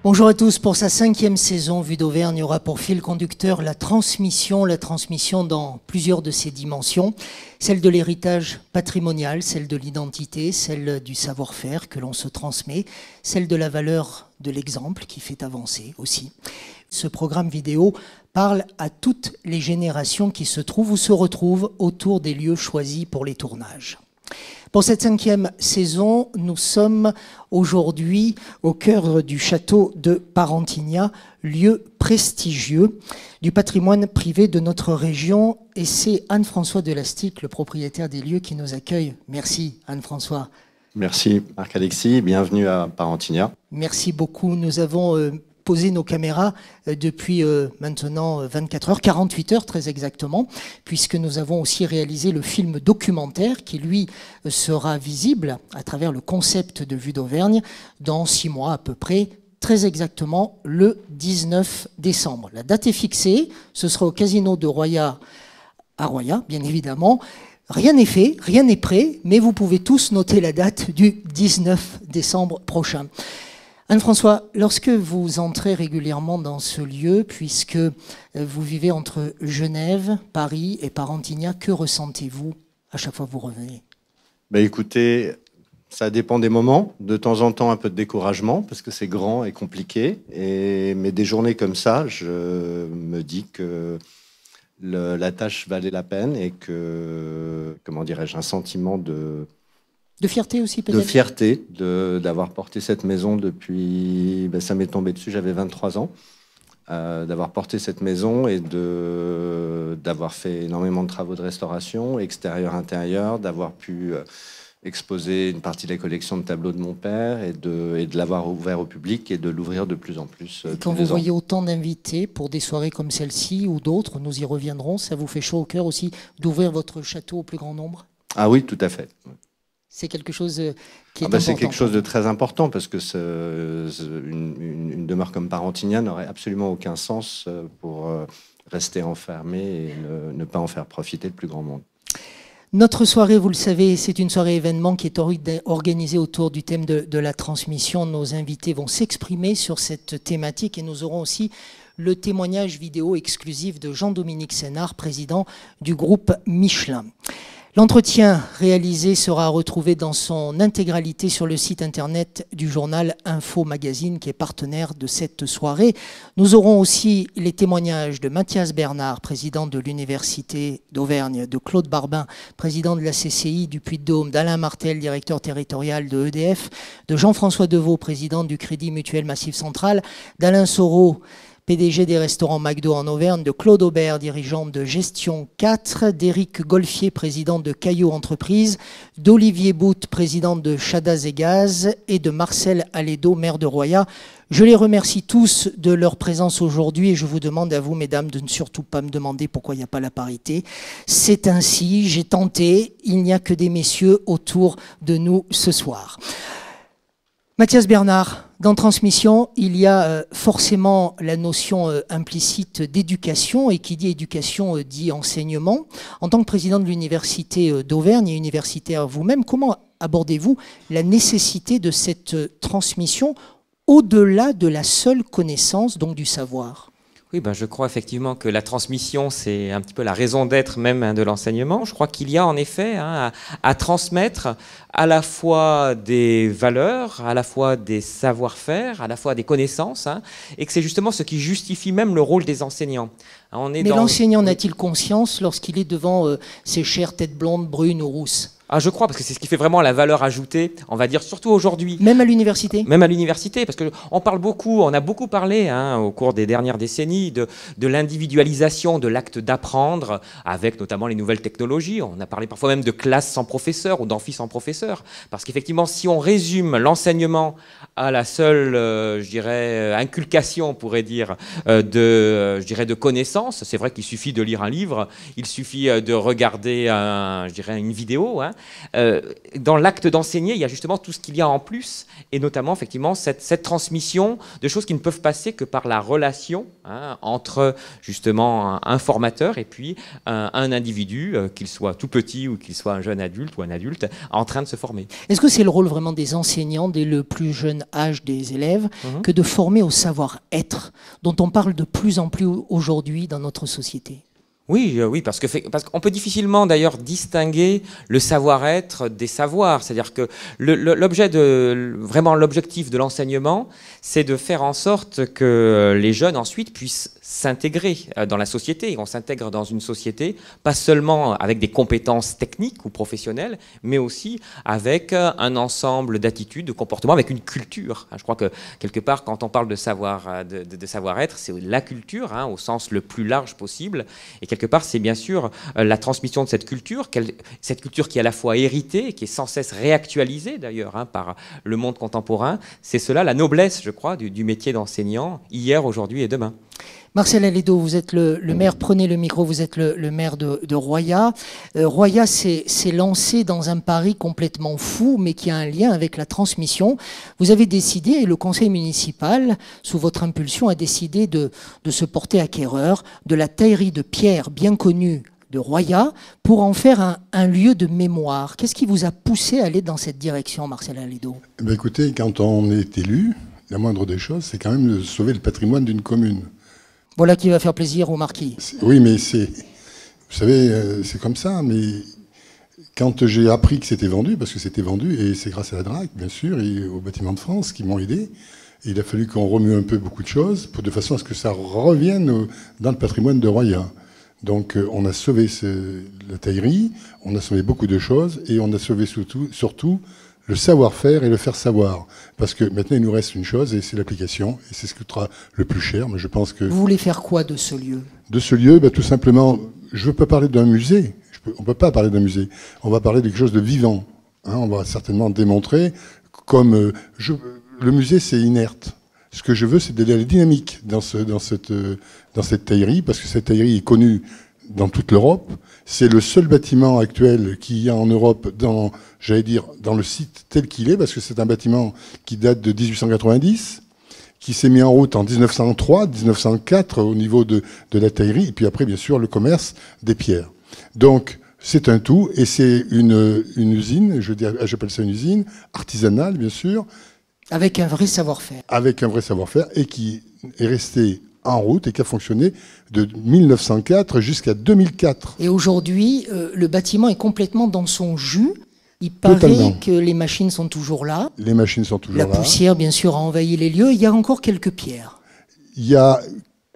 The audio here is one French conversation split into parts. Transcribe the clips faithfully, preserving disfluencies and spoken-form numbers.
Bonjour à tous. Pour sa cinquième saison, Vue d'Auvergne aura pour fil conducteur la transmission, la transmission dans plusieurs de ses dimensions, celle de l'héritage patrimonial, celle de l'identité, celle du savoir-faire que l'on se transmet, celle de la valeur de l'exemple qui fait avancer aussi. Ce programme vidéo parle à toutes les générations qui se trouvent ou se retrouvent autour des lieux choisis pour les tournages. Pour cette cinquième saison, nous sommes aujourd'hui au cœur du château de Parentigna, lieu prestigieux du patrimoine privé de notre région. Et c'est Anne-François Delastic, le propriétaire des lieux, qui nous accueille. Merci Anne-François. Merci Marc-Alexis, bienvenue à Parentigna. Merci beaucoup. Nous avons euh, posé nos caméras euh, depuis euh, maintenant vingt-quatre heures, quarante-huit heures très exactement, puisque nous avons aussi réalisé le film documentaire qui, lui, euh, sera visible à travers le concept de Vue d'Auvergne dans six mois à peu près, très exactement le dix-neuf décembre. La date est fixée, ce sera au Casino de Roya à Roya, bien évidemment. Rien n'est fait, rien n'est prêt, mais vous pouvez tous noter la date du dix-neuf décembre prochain. Anne-François, lorsque vous entrez régulièrement dans ce lieu, puisque vous vivez entre Genève, Paris et Parentigna, que ressentez-vous à chaque fois que vous revenez? Bah écoutez, ça dépend des moments. De temps en temps, un peu de découragement, parce que c'est grand et compliqué. Et, mais des journées comme ça, je me dis que le, la tâche valait la peine et que, comment dirais-je, un sentiment de... De fierté aussi, peut-être? De fierté d'avoir porté cette maison depuis... Ben, ça m'est tombé dessus, j'avais vingt-trois ans. Euh, d'avoir porté cette maison et d'avoir fait énormément de travaux de restauration, extérieur, intérieur, d'avoir pu euh, exposer une partie de la collection de tableaux de mon père et de, et de l'avoir ouvert au public et de l'ouvrir de plus en plus. Euh, Quand vous voyez autant d'invités pour des soirées comme celle-ci ou d'autres, nous y reviendrons, ça vous fait chaud au cœur aussi d'ouvrir votre château au plus grand nombre? Ah oui, tout à fait. C'est quelque chose qui est ah bah important. C'est quelque chose de très important parce que ce, ce, une, une, une demeure comme Parentigna n'aurait absolument aucun sens pour rester enfermée et ne, ne pas en faire profiter le plus grand monde. Notre soirée, vous le savez, c'est une soirée événement qui est organisée autour du thème de, de la transmission. Nos invités vont s'exprimer sur cette thématique et nous aurons aussi le témoignage vidéo exclusif de Jean-Dominique Sénard, président du groupe Michelin. L'entretien réalisé sera retrouvé dans son intégralité sur le site internet du journal Info Magazine qui est partenaire de cette soirée. Nous aurons aussi les témoignages de Mathias Bernard, président de l'Université d'Auvergne, de Claude Barbin, président de la C C I du Puy-de-Dôme, d'Alain Martel, directeur territorial de E D F, de Jean-François Deveau, président du Crédit Mutuel Massif Central, d'Alain Soro, P D G des restaurants McDo en Auvergne, de Claude Aubert, dirigeant de Gestion quatre, d'Éric Golfier, président de Caillot Entreprises, d'Olivier Bout, président de Chadas et Gaz, et de Marcel Alédo, maire de Roya. Je les remercie tous de leur présence aujourd'hui et je vous demande à vous, mesdames, de ne surtout pas me demander pourquoi il n'y a pas la parité. C'est ainsi, j'ai tenté, il n'y a que des messieurs autour de nous ce soir. Mathias Bernard, dans Transmission, il y a euh, forcément la notion euh, implicite d'éducation, et qui dit éducation euh, dit enseignement. En tant que président de l'Université euh, d'Auvergne et universitaire vous-même, comment abordez-vous la nécessité de cette euh, transmission au-delà de la seule connaissance, donc du savoir ? Oui, ben je crois effectivement que la transmission, c'est un petit peu la raison d'être même hein, de l'enseignement. Je crois qu'il y a en effet hein, à, à transmettre à la fois des valeurs, à la fois des savoir-faire, à la fois des connaissances, hein, et que c'est justement ce qui justifie même le rôle des enseignants. On est Mais dans... l'enseignant n'a-t-il conscience lorsqu'il est devant euh, ces chères têtes blondes, brunes ou rousses ? Ah, je crois, parce que c'est ce qui fait vraiment la valeur ajoutée, on va dire, surtout aujourd'hui. Même à l'université ? Même à l'université, parce qu'on parle beaucoup, on a beaucoup parlé hein, au cours des dernières décennies de, de l'individualisation de l'acte d'apprendre, avec notamment les nouvelles technologies. On a parlé parfois même de classe sans professeur ou d'amphi sans professeur. Parce qu'effectivement, si on résume l'enseignement à la seule, euh, je dirais, inculcation, on pourrait dire, euh, de, euh, je dirais, de connaissances, c'est vrai qu'il suffit de lire un livre, il suffit de regarder un, je dirais, une vidéo, hein, euh, dans l'acte d'enseigner, il y a justement tout ce qu'il y a en plus, et notamment effectivement cette, cette transmission de choses qui ne peuvent passer que par la relation hein, entre justement un, un formateur et puis un, un individu, euh, qu'il soit tout petit ou qu'il soit un jeune adulte ou un adulte, en train de se former. Est-ce que c'est le rôle vraiment des enseignants dès le plus jeune âge des élèves mmh. que de former au savoir-être dont on parle de plus en plus aujourd'hui dans notre société ? Oui, oui, parce que parce qu'on peut difficilement d'ailleurs distinguer le savoir-être des savoirs. C'est-à-dire que le, le, l'objet de vraiment l'objectif de l'enseignement, c'est de faire en sorte que les jeunes ensuite puissent s'intégrer dans la société. On s'intègre dans une société pas seulement avec des compétences techniques ou professionnelles, mais aussi avec un ensemble d'attitudes, de comportements, avec une culture. Je crois que quelque part, quand on parle de savoir, de, de, de savoir-être, c'est la culture, hein, au sens le plus large possible. Et quelque part, c'est bien sûr la transmission de cette culture, cette culture qui est à la fois héritée, qui est sans cesse réactualisée d'ailleurs hein, par le monde contemporain. C'est cela la noblesse, je crois, du, du métier d'enseignant, hier, aujourd'hui et demain. Marcel Aledo, vous êtes le, le maire, prenez le micro, vous êtes le, le maire de, de Royat. Euh, Royat s'est lancé dans un pari complètement fou, mais qui a un lien avec la transmission. Vous avez décidé, et le conseil municipal, sous votre impulsion, a décidé de, de se porter acquéreur de la taillerie de pierre bien connue de Royat pour en faire un, un lieu de mémoire. Qu'est-ce qui vous a poussé à aller dans cette direction, Marcel Aledo ? Eh bien, écoutez, quand on est élu, la moindre des choses, c'est quand même de sauver le patrimoine d'une commune. Voilà qui va faire plaisir au marquis. Oui, mais c'est, vous savez, c'est comme ça. Mais quand j'ai appris que c'était vendu, parce que c'était vendu, et c'est grâce à la D R A C, bien sûr, et au Bâtiment de France qui m'ont aidé, et il a fallu qu'on remue un peu beaucoup de choses, pour, de façon à ce que ça revienne dans le patrimoine de Royat. Donc on a sauvé ce, la taillerie, on a sauvé beaucoup de choses, et on a sauvé surtout, surtout le savoir-faire et le faire savoir. Parce que maintenant, il nous reste une chose, et c'est l'application, et c'est ce qui coûtera le plus cher. Mais je pense que... Vous voulez faire quoi de ce lieu ? De ce lieu, ben, tout simplement, je ne veux pas parler d'un musée. Je peux, on ne peut pas parler d'un musée. On va parler de quelque chose de vivant. Hein, on va certainement démontrer comme... Euh, je, le musée, c'est inerte. Ce que je veux, c'est d'aller à la dynamique dans, ce, dans, cette, dans cette taillerie, parce que cette taillerie est connue dans toute l'Europe. C'est le seul bâtiment actuel qu'il y a en Europe, dans, j'allais dire, dans le site tel qu'il est, parce que c'est un bâtiment qui date de dix-huit cent quatre-vingt-dix, qui s'est mis en route en dix-neuf cent trois, dix-neuf cent quatre au niveau de, de la taillerie, et puis après, bien sûr, le commerce des pierres. Donc, c'est un tout, et c'est une, une usine, je dis, j'appelle ça une usine, artisanale, bien sûr. Avec un vrai savoir-faire. Avec un vrai savoir-faire, et qui est resté en route et qui a fonctionné de mille neuf cent quatre jusqu'à deux mille quatre. Et aujourd'hui, euh, le bâtiment est complètement dans son jus. Il paraît Totalement. que les machines sont toujours là. Les machines sont toujours La là. La poussière, bien sûr, a envahi les lieux. Il y a encore quelques pierres. Il y a...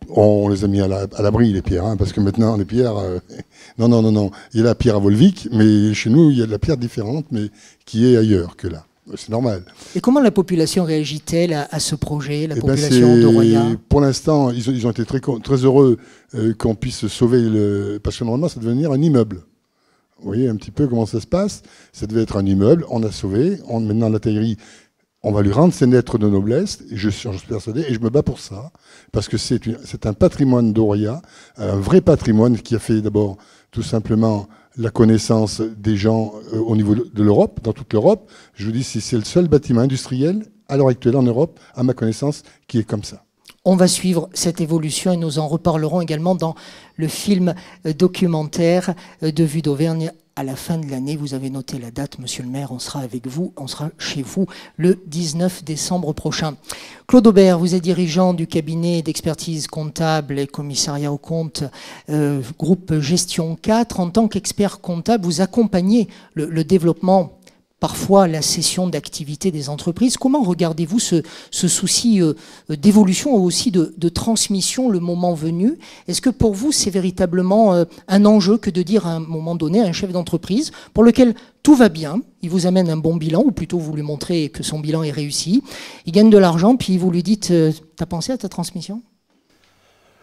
On les a mis à l'abri, les pierres, hein, parce que maintenant, les pierres... Euh... Non, non, non, non. Il y a la pierre à Volvic, mais chez nous, il y a de la pierre différente, mais qui est ailleurs que là. C'est normal. Et comment la population réagit-elle à, à ce projet, la eh population ben de Royat ? Pour l'instant, ils ont, ils ont été très, très heureux euh, qu'on puisse sauver le... Parce que normalement, ça devait devenir un immeuble. Vous voyez un petit peu comment ça se passe. Ça devait être un immeuble, on a sauvé. On, maintenant, la taillerie, on va lui rendre ses lettres de noblesse. Et je, suis, je suis persuadé, et je me bats pour ça. Parce que c'est un patrimoine de Royat, un vrai patrimoine qui a fait d'abord tout simplement... la connaissance des gens euh, au niveau de l'Europe, dans toute l'Europe. Je vous dis, c'est le seul bâtiment industriel à l'heure actuelle en Europe, à ma connaissance, qui est comme ça. On va suivre cette évolution et nous en reparlerons également dans le film documentaire de Vue d'Auvergne. À la fin de l'année, vous avez noté la date, monsieur le maire, on sera avec vous, on sera chez vous le dix-neuf décembre prochain. Claude Aubert, vous êtes dirigeant du cabinet d'expertise comptable et commissariat aux comptes, euh, groupe Gestion quatre. En tant qu'expert comptable, vous accompagnez le, le développement, parfois la cession d'activité des entreprises. Comment regardez-vous ce, ce souci euh, d'évolution ou aussi de, de transmission le moment venu? Est-ce que pour vous, c'est véritablement euh, un enjeu que de dire à un moment donné à un chef d'entreprise pour lequel tout va bien, il vous amène un bon bilan, ou plutôt vous lui montrez que son bilan est réussi, il gagne de l'argent, puis vous lui dites euh, « t'as pensé à ta transmission ?»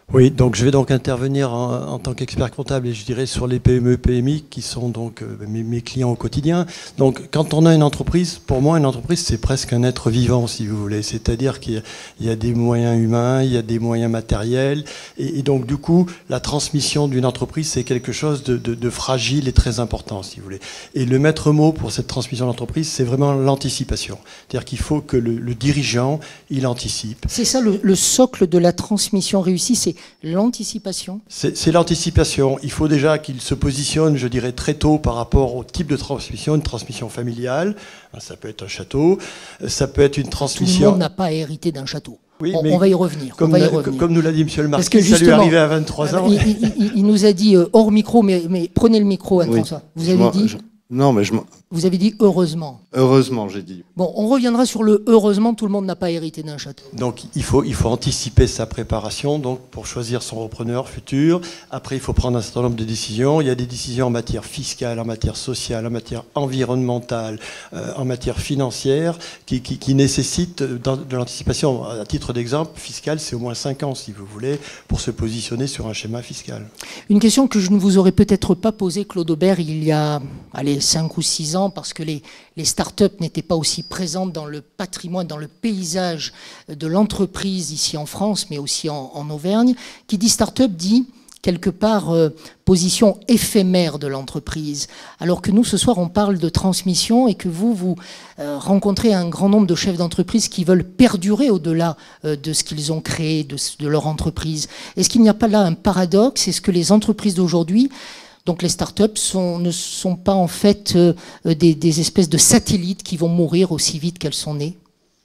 Oui, donc je vais donc intervenir en, en tant qu'expert comptable et je dirais sur les P M E, P M I qui sont donc euh, mes, mes clients au quotidien. Donc quand on a une entreprise, pour moi une entreprise c'est presque un être vivant si vous voulez, c'est-à-dire qu'il y a, il y a des moyens humains, il y a des moyens matériels et, et donc du coup la transmission d'une entreprise c'est quelque chose de, de, de fragile et très important si vous voulez. Et le maître mot pour cette transmission d'entreprise c'est vraiment l'anticipation, c'est-à-dire qu'il faut que le, le dirigeant il anticipe. C'est ça le, le socle de la transmission réussie, c'est l'anticipation. C'est l'anticipation. Il faut déjà qu'il se positionne, je dirais, très tôt par rapport au type de transmission, une transmission familiale. Ça peut être un château, ça peut être une transmission... Tout le monde n'a pas hérité d'un château. Oui, on, mais on va y revenir. Comme, on va y revenir. comme nous l'a dit M. le Marquis, ça lui est arrivé à vingt-trois ans. Il, il, il nous a dit euh, hors micro, mais, mais prenez le micro, Anne-François. Oui. Vous avez dit... Je... Non, mais je... Vous avez dit heureusement. Heureusement, j'ai dit. Bon, on reviendra sur le heureusement, tout le monde n'a pas hérité d'un château. Donc il faut, il faut anticiper sa préparation donc, pour choisir son repreneur futur. Après, il faut prendre un certain nombre de décisions. Il y a des décisions en matière fiscale, en matière sociale, en matière environnementale, euh, en matière financière, qui, qui, qui nécessitent de l'anticipation. À titre d'exemple, fiscal, c'est au moins cinq ans, si vous voulez, pour se positionner sur un schéma fiscal. Une question que je ne vous aurais peut-être pas posée, Claude Aubert, il y a allez, cinq ou six ans, parce que les, les start-up n'étaient pas aussi présentes dans le patrimoine, dans le paysage de l'entreprise ici en France, mais aussi en, en Auvergne. Qui dit start-up dit quelque part euh, position éphémère de l'entreprise. Alors que nous, ce soir, on parle de transmission et que vous, vous euh, rencontrez un grand nombre de chefs d'entreprise qui veulent perdurer au-delà euh, de ce qu'ils ont créé, de, de leur entreprise. Est-ce qu'il n'y a pas là un paradoxe? Est-ce que les entreprises d'aujourd'hui, donc les startups sont, ne sont pas en fait euh, des, des espèces de satellites qui vont mourir aussi vite qu'elles sont nées?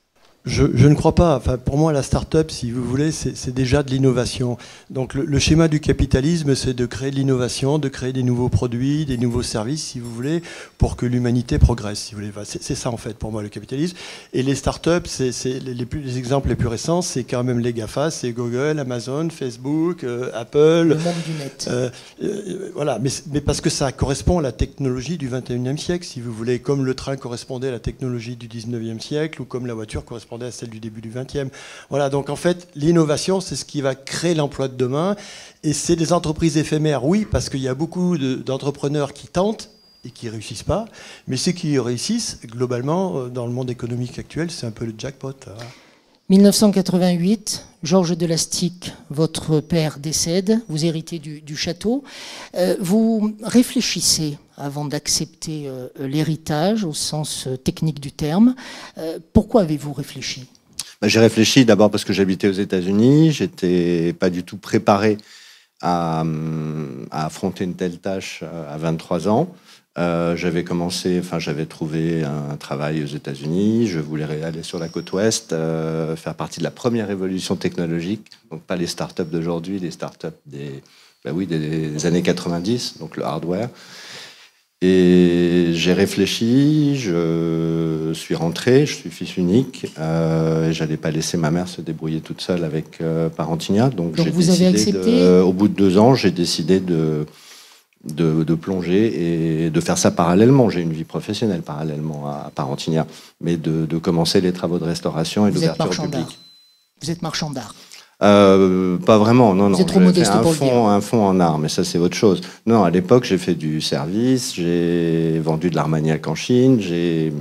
Je, je ne crois pas. Enfin, pour moi, la start-up, si vous voulez, c'est déjà de l'innovation. Donc, le, le schéma du capitalisme, c'est de créer de l'innovation, de créer des nouveaux produits, des nouveaux services, si vous voulez, pour que l'humanité progresse. Si vous voulez, enfin, c'est ça en fait pour moi le capitalisme. Et les start-up, c'est les, les, les exemples les plus récents, c'est quand même les GAFA, c'est Google, Amazon, Facebook, euh, Apple. Le monde du net. Euh, euh, voilà, mais, mais parce que ça correspond à la technologie du vingt et unième siècle, si vous voulez, comme le train correspondait à la technologie du dix-neuvième siècle ou comme la voiture correspondait à celle du début du vingtième. Voilà, donc en fait, l'innovation, c'est ce qui va créer l'emploi de demain. Et c'est des entreprises éphémères, oui, parce qu'il y a beaucoup d'entrepreneurs qui tentent et qui ne réussissent pas. Mais ceux qui réussissent, globalement, dans le monde économique actuel, c'est un peu le jackpot. Hein. mille neuf cent quatre-vingt-huit, Georges Delastic, votre père décède, vous héritez du, du château. Euh, vous réfléchissez avant d'accepter euh, l'héritage au sens euh, technique du terme. Euh, pourquoi avez-vous réfléchi? Ben, j'ai réfléchi d'abord parce que j'habitais aux États-Unis, j'étais pas du tout préparé à, à affronter une telle tâche à vingt-trois ans. Euh, j'avais commencé, enfin j'avais trouvé un travail aux États-Unis. Je voulais aller sur la côte ouest, euh, faire partie de la première révolution technologique. Donc pas les startups d'aujourd'hui, les startups des, ben oui, des, des années quatre-vingt-dix, donc le hardware. Et j'ai réfléchi, je suis rentré, je suis fils unique. Euh, J'allais pas laisser ma mère se débrouiller toute seule avec euh, Parentigna. Donc, Donc j'ai vous avez décidé accepté de, au bout de deux ans, j'ai décidé de De, de plonger et de faire ça parallèlement. J'ai une vie professionnelle parallèlement à Parentigna, mais de, de commencer les travaux de restauration et d'ouverture au public. Vous êtes marchand d'art? euh, Pas vraiment, non, Vous non. êtes trop modeste un pour le fond, dire. un fond en art, mais ça c'est autre chose. Non, à l'époque j'ai fait du service, j'ai vendu de l'armagnac en Chine, j'ai...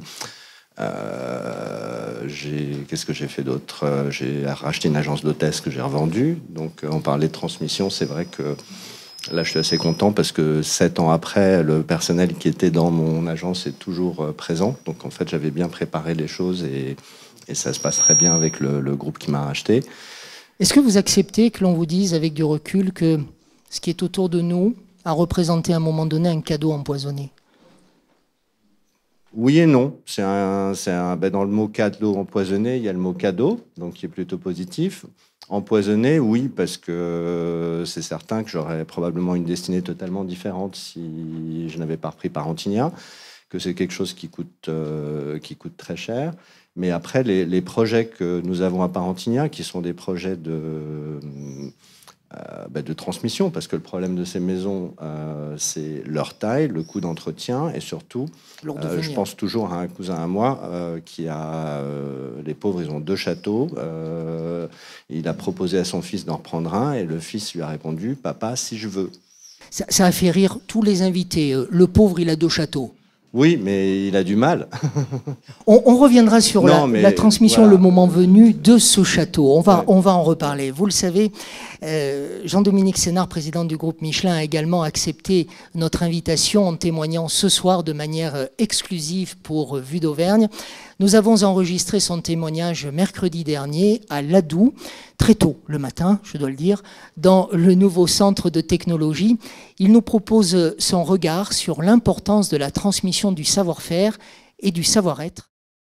Euh, qu'est-ce que j'ai fait d'autre? J'ai racheté une agence d'hôtesse que j'ai revendue. Donc on parlait de transmission, c'est vrai que là, je suis assez content parce que sept ans après, le personnel qui était dans mon agence est toujours présent. Donc, en fait, j'avais bien préparé les choses et, et ça se passe très bien avec le, le groupe qui m'a racheté. Est-ce que vous acceptez que l'on vous dise avec du recul que ce qui est autour de nous a représenté à un moment donné un cadeau empoisonné? Oui et non. C'est un, c'est un, ben dans le mot cadeau empoisonné, il y a le mot cadeau, donc qui est plutôt positif. Empoisonné, oui, parce que c'est certain que j'aurais probablement une destinée totalement différente si je n'avais pas repris Parentigna, que c'est quelque chose qui coûte, euh, qui coûte très cher. Mais après, les, les projets que nous avons à Parentigna, qui sont des projets de, euh, bah, de transmission, parce que le problème de ces maisons, euh, c'est leur taille, le coût d'entretien, et surtout, euh, je pense toujours à un cousin à moi euh, qui a, euh, les pauvres, ils ont deux châteaux, euh, il a proposé à son fils d'en reprendre un, et le fils lui a répondu, papa, si je veux. Ça, ça a fait rire tous les invités. Le pauvre, il a deux châteaux. Oui, mais il a du mal. on, on reviendra sur non, la, mais, la transmission, voilà. Le moment venu, de ce château. On va, ouais. on va en reparler. Vous le savez, euh, Jean-Dominique Sénard, président du groupe Michelin, a également accepté notre invitation en témoignant ce soir de manière exclusive pour Vue d'Auvergne. Nous avons enregistré son témoignage mercredi dernier à Ladoux, très tôt le matin, je dois le dire, dans le nouveau centre de technologie. Il nous propose son regard sur l'importance de la transmission du savoir-faire et du savoir-être.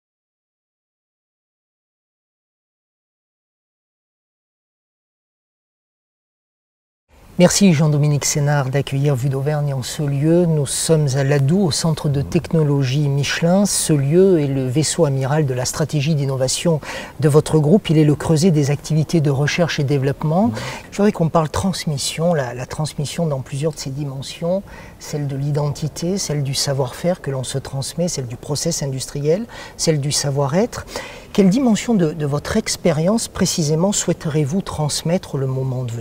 Merci Jean-Dominique Sénard d'accueillir Vue d'Auvergne en ce lieu. Nous sommes à Ladoux, au centre de technologie Michelin. Ce lieu est le vaisseau amiral de la stratégie d'innovation de votre groupe. Il est le creuset des activités de recherche et développement. Je voudrais qu'on parle transmission, la, la transmission dans plusieurs de ses dimensions, celle de l'identité, celle du savoir-faire que l'on se transmet, celle du process industriel, celle du savoir-être. Quelle dimension de, de votre expérience précisément souhaiterez-vous transmettre le moment venu ?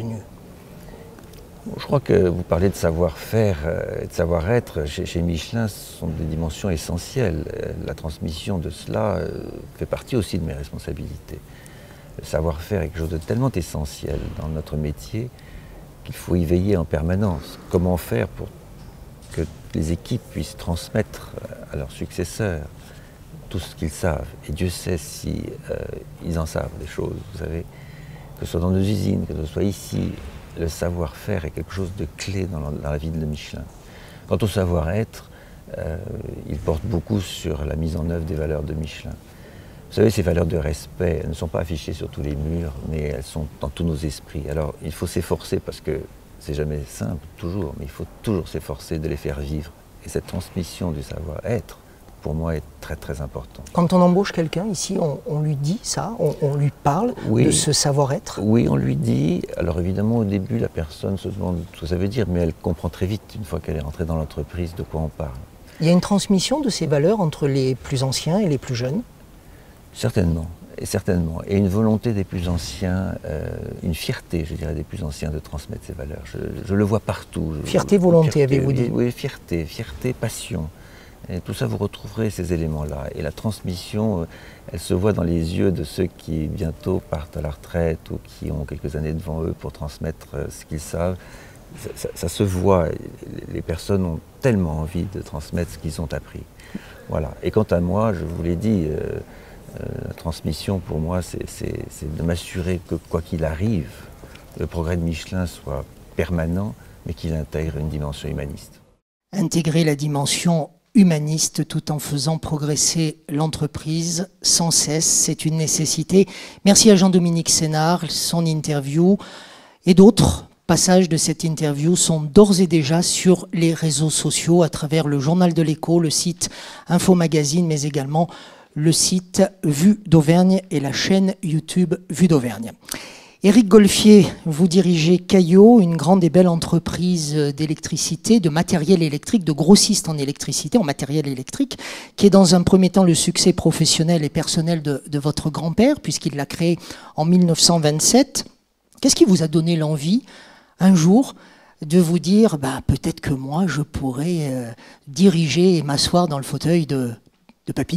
Je crois que vous parlez de savoir-faire et de savoir-être. Chez, chez Michelin, ce sont des dimensions essentielles. La transmission de cela fait partie aussi de mes responsabilités. Le savoir-faire est quelque chose de tellement essentiel dans notre métier qu'il faut y veiller en permanence. Comment faire pour que les équipes puissent transmettre à leurs successeurs tout ce qu'ils savent. Et Dieu sait si euh, ils en savent des choses, vous savez, que ce soit dans nos usines, que ce soit ici. Le savoir-faire est quelque chose de clé dans la, dans la vie de Michelin. Quant au savoir-être, euh, il porte beaucoup sur la mise en œuvre des valeurs de Michelin. Vous savez, ces valeurs de respect, elles ne sont pas affichées sur tous les murs, mais elles sont dans tous nos esprits. Alors, il faut s'efforcer, parce que c'est jamais simple, toujours, mais il faut toujours s'efforcer de les faire vivre. Et cette transmission du savoir-être, pour moi, est très très important. Quand on embauche quelqu'un ici, on, on lui dit ça, on, on lui parle oui, de ce savoir-être? Oui, on lui dit. Alors évidemment, au début, la personne se demande ce que ça veut dire, mais elle comprend très vite, une fois qu'elle est rentrée dans l'entreprise, de quoi on parle. Il y a une transmission de ces valeurs entre les plus anciens et les plus jeunes? Certainement, et certainement. Et une volonté des plus anciens, euh, une fierté, je dirais, des plus anciens de transmettre ces valeurs. Je, je le vois partout. Fierté, volonté, avez-vous dit? Oui, fierté, fierté, passion. Et tout ça, vous retrouverez ces éléments-là. Et la transmission, elle se voit dans les yeux de ceux qui bientôt partent à la retraite ou qui ont quelques années devant eux pour transmettre ce qu'ils savent. Ça, ça, ça se voit. Les personnes ont tellement envie de transmettre ce qu'ils ont appris. Voilà. Et quant à moi, je vous l'ai dit, euh, euh, la transmission pour moi, c'est de m'assurer que quoi qu'il arrive, le progrès de Michelin soit permanent, mais qu'il intègre une dimension humaniste. Intégrer la dimension humaniste tout en faisant progresser l'entreprise sans cesse, c'est une nécessité. Merci à Jean-Dominique Sénard, son interview et d'autres passages de cette interview sont d'ores et déjà sur les réseaux sociaux à travers le journal de l'Écho, le site Info Magazine, mais également le site Vue d'Auvergne et la chaîne YouTube Vue d'Auvergne. Éric Golfier, vous dirigez Caillot, une grande et belle entreprise d'électricité, de matériel électrique, de grossiste en électricité, en matériel électrique, qui est dans un premier temps le succès professionnel et personnel de, de votre grand-père, puisqu'il l'a créé en mille neuf cent vingt-sept. Qu'est-ce qui vous a donné l'envie, un jour, de vous dire bah, peut-être que moi, je pourrais euh, diriger et m'asseoir dans le fauteuil de, de papy ?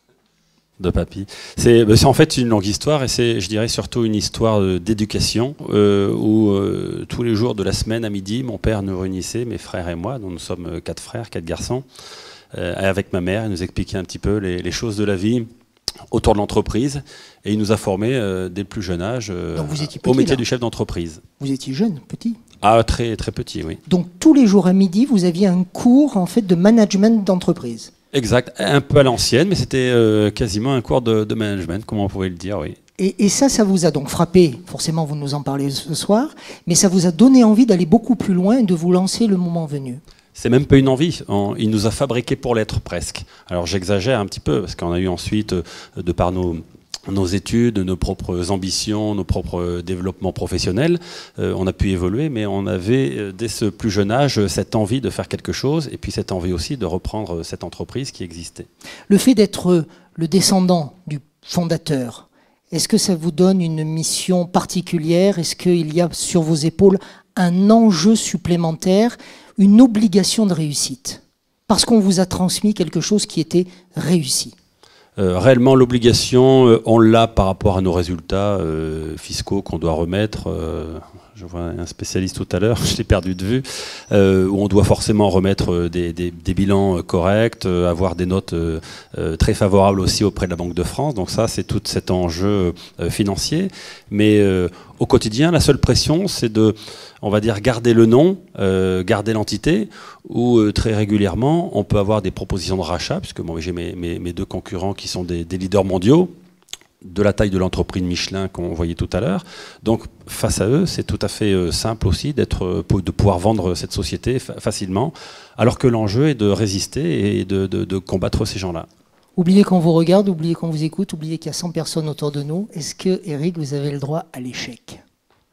De papy. C'est ben en fait une longue histoire et c'est, je dirais, surtout une histoire d'éducation euh, où euh, tous les jours de la semaine à midi, mon père nous réunissait, mes frères et moi, dont nous sommes quatre frères, quatre garçons, euh, avec ma mère, il nous expliquait un petit peu les, les choses de la vie autour de l'entreprise et il nous a formés euh, dès le plus jeune âge euh, Donc vous étiez petit, au métier là. du chef d'entreprise. Vous étiez jeune, petit? Ah, très, très petit, oui. Donc tous les jours à midi, vous aviez un cours en fait, de management d'entreprise? Exact, un peu à l'ancienne, mais c'était euh, quasiment un cours de, de management, comme on pouvait le dire, oui. Et, et ça, ça vous a donc frappé, forcément vous nous en parlez ce soir, mais ça vous a donné envie d'aller beaucoup plus loin et de vous lancer le moment venu? C'est même pas une envie, on, il nous a fabriqué pour l'être presque. Alors j'exagère un petit peu, parce qu'on a eu ensuite, de par nos, nos études, nos propres ambitions, nos propres développements professionnels, euh, on a pu évoluer, mais on avait dès ce plus jeune âge cette envie de faire quelque chose et puis cette envie aussi de reprendre cette entreprise qui existait. Le fait d'être le descendant du fondateur, est-ce que ça vous donne une mission particulière? Est-ce qu'il y a sur vos épaules un enjeu supplémentaire, une obligation de réussite? Parce qu'on vous a transmis quelque chose qui était réussi. Euh, réellement, l'obligation, euh, on l'a par rapport à nos résultats euh, fiscaux qu'on doit remettre. Euh, je vois un spécialiste tout à l'heure, je l'ai perdu de vue, euh, où on doit forcément remettre des, des, des bilans corrects, euh, avoir des notes euh, euh, très favorables aussi auprès de la Banque de France. Donc ça, c'est tout cet enjeu euh, financier. Mais euh, au quotidien, la seule pression, c'est de, on va dire, garder le nom, euh, garder l'entité, où euh, très régulièrement, on peut avoir des propositions de rachat, puisque moi, j'ai mes, mes, mes deux concurrents qui sont des, des leaders mondiaux, de la taille de l'entreprise Michelin qu'on voyait tout à l'heure. Donc, face à eux, c'est tout à fait euh, simple aussi d'être, de pouvoir vendre cette société fa facilement, alors que l'enjeu est de résister et de, de, de combattre ces gens-là. Oubliez qu'on vous regarde, oubliez qu'on vous écoute, oubliez qu'il y a cent personnes autour de nous. Est-ce que, Eric, vous avez le droit à l'échec?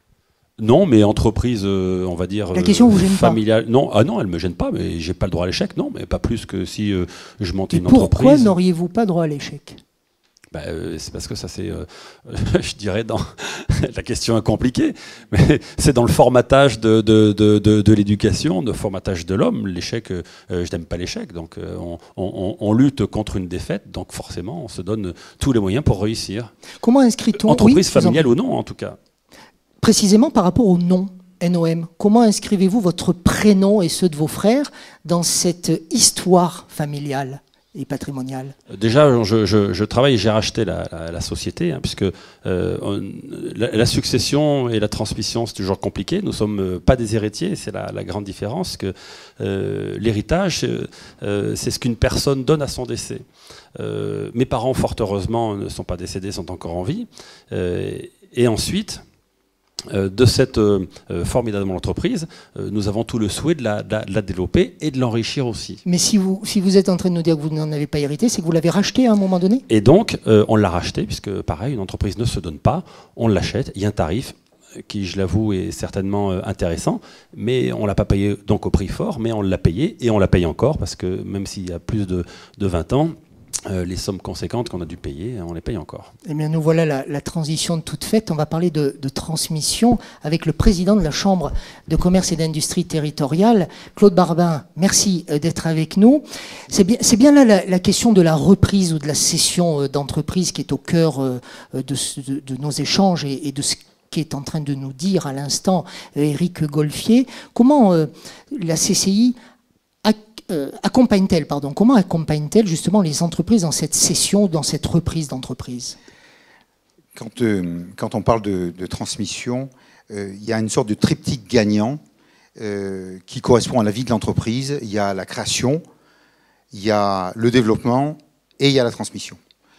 Non, mais entreprise, euh, on va dire, la question euh, vous gêne familiale. Pas. Non, ah non, elle me gêne pas, mais j'ai pas le droit à l'échec. Non, mais pas plus que si euh, je montais Et une pourquoi entreprise. Pourquoi n'auriez-vous pas droit à l'échec? Ben, euh, c'est parce que ça, c'est, euh, je dirais, dans la question est compliquée, mais c'est dans le formatage de, de, de, de, de l'éducation, le formatage de l'homme. L'échec, euh, je n'aime pas l'échec, donc euh, on, on, on lutte contre une défaite, donc forcément, on se donne tous les moyens pour réussir. Comment inscrit-on Entreprise oui, familiale ou non, en tout cas. Précisément par rapport au nom, N O M, comment inscrivez-vous votre prénom et ceux de vos frères dans cette histoire familiale et patrimoniale? Déjà, je, je, je travaille et j'ai racheté la, la, la société, hein, puisque euh, on, la, la succession et la transmission, c'est toujours compliqué. Nous ne sommes pas des héritiers, c'est la, la grande différence. Que euh, l'héritage, euh, c'est ce qu'une personne donne à son décès. Euh, mes parents, fort heureusement, ne sont pas décédés, sont encore en vie. Euh, et ensuite... de cette euh, formidable entreprise, euh, nous avons tout le souhait de la, de la, de la développer et de l'enrichir aussi. Mais si vous, si vous êtes en train de nous dire que vous n'en avez pas hérité, c'est que vous l'avez racheté à un moment donné? Et donc, euh, on l'a racheté, puisque pareil, une entreprise ne se donne pas, on l'achète, il y a un tarif qui, je l'avoue, est certainement euh, intéressant, mais on ne l'a pas payé donc au prix fort, mais on l'a payé, et on l'a payé encore, parce que même s'il y a plus de, de vingt ans, Euh, les sommes conséquentes qu'on a dû payer, on les paye encore. Eh bien, nous voilà la, la transition de toute faite. On va parler de, de transmission avec le président de la Chambre de commerce et d'industrie territoriale, Claude Barbin. Merci d'être avec nous. C'est bien, c'est bien là la, la question de la reprise ou de la cession d'entreprise qui est au cœur de, de, de nos échanges et, et de ce qu'est en train de nous dire à l'instant Éric Golfier. Comment euh, la C C I a Euh, accompagne-t-elle, pardon, comment accompagne-t-elle justement les entreprises dans cette cession, dans cette reprise d'entreprise? Quand, euh, quand on parle de, de transmission, euh, il y a une sorte de triptyque gagnant euh, qui correspond à la vie de l'entreprise. Il y a la création, il y a le développement et il y a la transmission.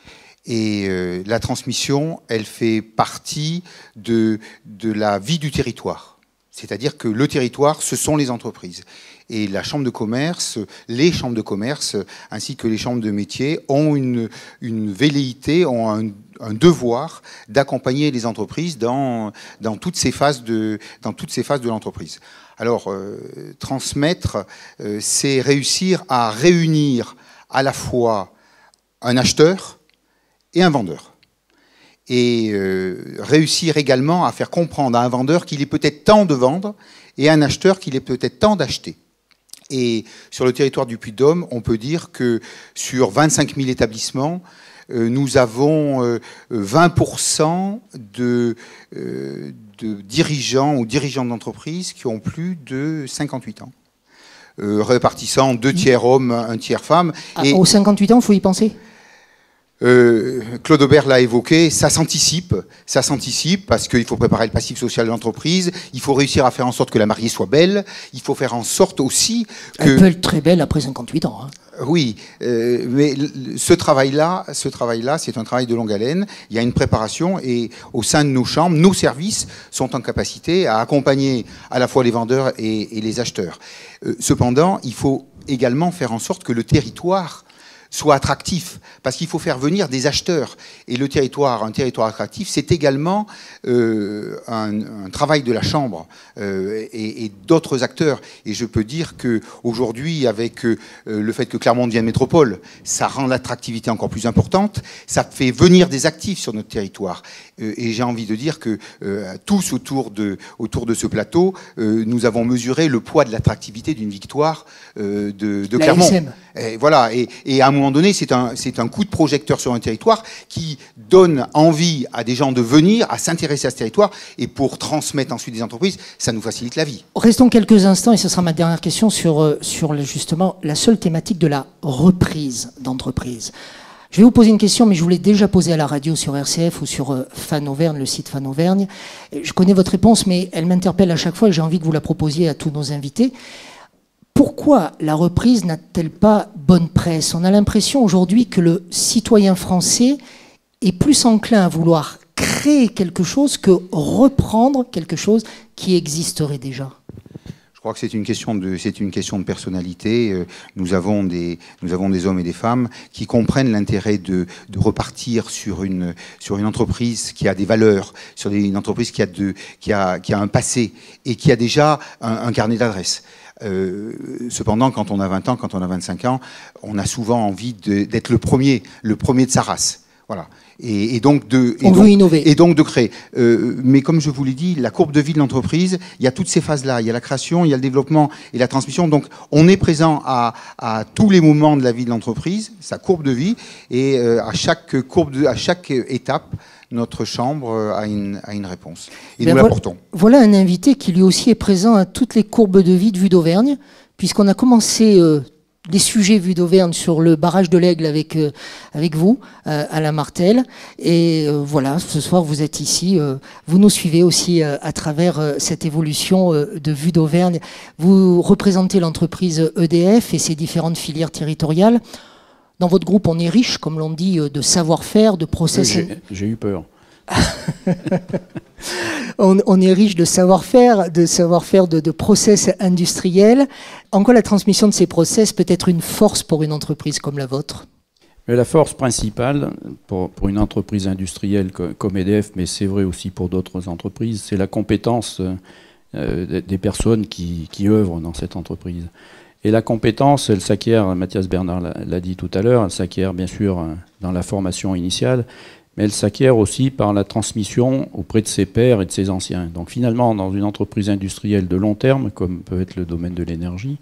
Et euh, la transmission, elle fait partie de, de la vie du territoire. C'est-à-dire que le territoire, ce sont les entreprises. Et la chambre de commerce, les chambres de commerce, ainsi que les chambres de métier, ont une, une velléité, ont un, un devoir d'accompagner les entreprises dans, dans, toutes ces phases de, dans toutes ces phases de l'entreprise. Alors, euh, transmettre, euh, c'est réussir à réunir à la fois un acheteur et un vendeur. Et euh, réussir également à faire comprendre à un vendeur qu'il est peut-être temps de vendre et à un acheteur qu'il est peut-être temps d'acheter. Et sur le territoire du Puy-de-Dôme, on peut dire que sur vingt-cinq mille établissements, euh, nous avons euh, vingt pour cent de, euh, de dirigeants ou dirigeants d'entreprise qui ont plus de cinquante-huit ans, euh, répartissant deux tiers hommes, un tiers femmes. Ah, et aux cinquante-huit ans, il faut y penser. Euh, Claude Aubert l'a évoqué, ça s'anticipe, ça s'anticipe parce qu'il faut préparer le passif social de l'entreprise, il faut réussir à faire en sorte que la mariée soit belle, il faut faire en sorte aussi que... Elle peut être très belle après cinquante-huit ans. Hein. Oui, euh, mais ce travail-là, ce travail-là, c'est un travail de longue haleine. Il y a une préparation et au sein de nos chambres, nos services sont en capacité à accompagner à la fois les vendeurs et, et les acheteurs. Euh, cependant, il faut également faire en sorte que le territoire soit attractif, parce qu'il faut faire venir des acheteurs. Et le territoire, un territoire attractif, c'est également euh, un, un travail de la Chambre euh, et, et d'autres acteurs. Et je peux dire qu'aujourd'hui, avec euh, le fait que Clermont devienne métropole, ça rend l'attractivité encore plus importante, ça fait venir des actifs sur notre territoire. Euh, et j'ai envie de dire que euh, tous autour de, autour de ce plateau, euh, nous avons mesuré le poids de l'attractivité d'une victoire euh, de, de Clermont. Et voilà, et, et à un moment donné, c'est un, c'est un coup de projecteur sur un territoire qui donne envie à des gens de venir, à s'intéresser à ce territoire, et pour transmettre ensuite des entreprises, ça nous facilite la vie. Restons quelques instants, et ce sera ma dernière question, sur, sur justement la seule thématique de la reprise d'entreprise. Je vais vous poser une question, mais je vous l'ai déjà posée à la radio sur R C F ou sur Fan Auvergne, le site Fan Auvergne. Je connais votre réponse, mais elle m'interpelle à chaque fois et j'ai envie que vous la proposiez à tous nos invités. Pourquoi la reprise n'a-t-elle pas bonne presse? On a l'impression aujourd'hui que le citoyen français est plus enclin à vouloir créer quelque chose que reprendre quelque chose qui existerait déjà. Je crois que c'est une question de, c'est une question de personnalité. Nous avons des, nous avons des hommes et des femmes qui comprennent l'intérêt de, de repartir sur une, sur une entreprise qui a des valeurs, sur une entreprise qui a, de, qui a, qui a un passé et qui a déjà un, un carnet d'adresses. Euh, cependant, quand on a vingt ans, quand on a vingt-cinq ans, on a souvent envie d'être le premier, le premier de sa race. Voilà. Et, et donc de, et on donc, veut innover. Et donc de créer. Euh, mais comme je vous l'ai dit, la courbe de vie de l'entreprise, il y a toutes ces phases-là. Il y a la création, il y a le développement et la transmission. Donc on est présent à, à tous les moments de la vie de l'entreprise, sa courbe de vie, et euh, à chaque courbe, de, à chaque étape, notre chambre a une, a une réponse. Et ben nous voilà, l'apportons. Voilà un invité qui lui aussi est présent à toutes les courbes de vie de Vue d'Auvergne, puisqu'on a commencé euh, les sujets Vue d'Auvergne sur le barrage de l'Aigle avec, euh, avec vous, euh, Alain Martel. Et euh, voilà, ce soir vous êtes ici, euh, vous nous suivez aussi euh, à travers euh, cette évolution euh, de Vue d'Auvergne. Vous représentez l'entreprise E D F et ses différentes filières territoriales. Dans votre groupe, on est riche, comme l'on dit, de savoir-faire, de process. J'ai eu peur. on, on est riche de savoir-faire, de savoir-faire de, de process industriels. En quoi la transmission de ces process peut être une force pour une entreprise comme la vôtre? Mais la force principale pour, pour une entreprise industrielle comme E D F, mais c'est vrai aussi pour d'autres entreprises, c'est la compétence euh, des personnes qui, qui œuvrent dans cette entreprise. Et la compétence, elle s'acquiert, Mathias Bernard l'a dit tout à l'heure, elle s'acquiert bien sûr dans la formation initiale, mais elle s'acquiert aussi par la transmission auprès de ses pairs et de ses anciens. Donc finalement, dans une entreprise industrielle de long terme, comme peut être le domaine de l'énergie,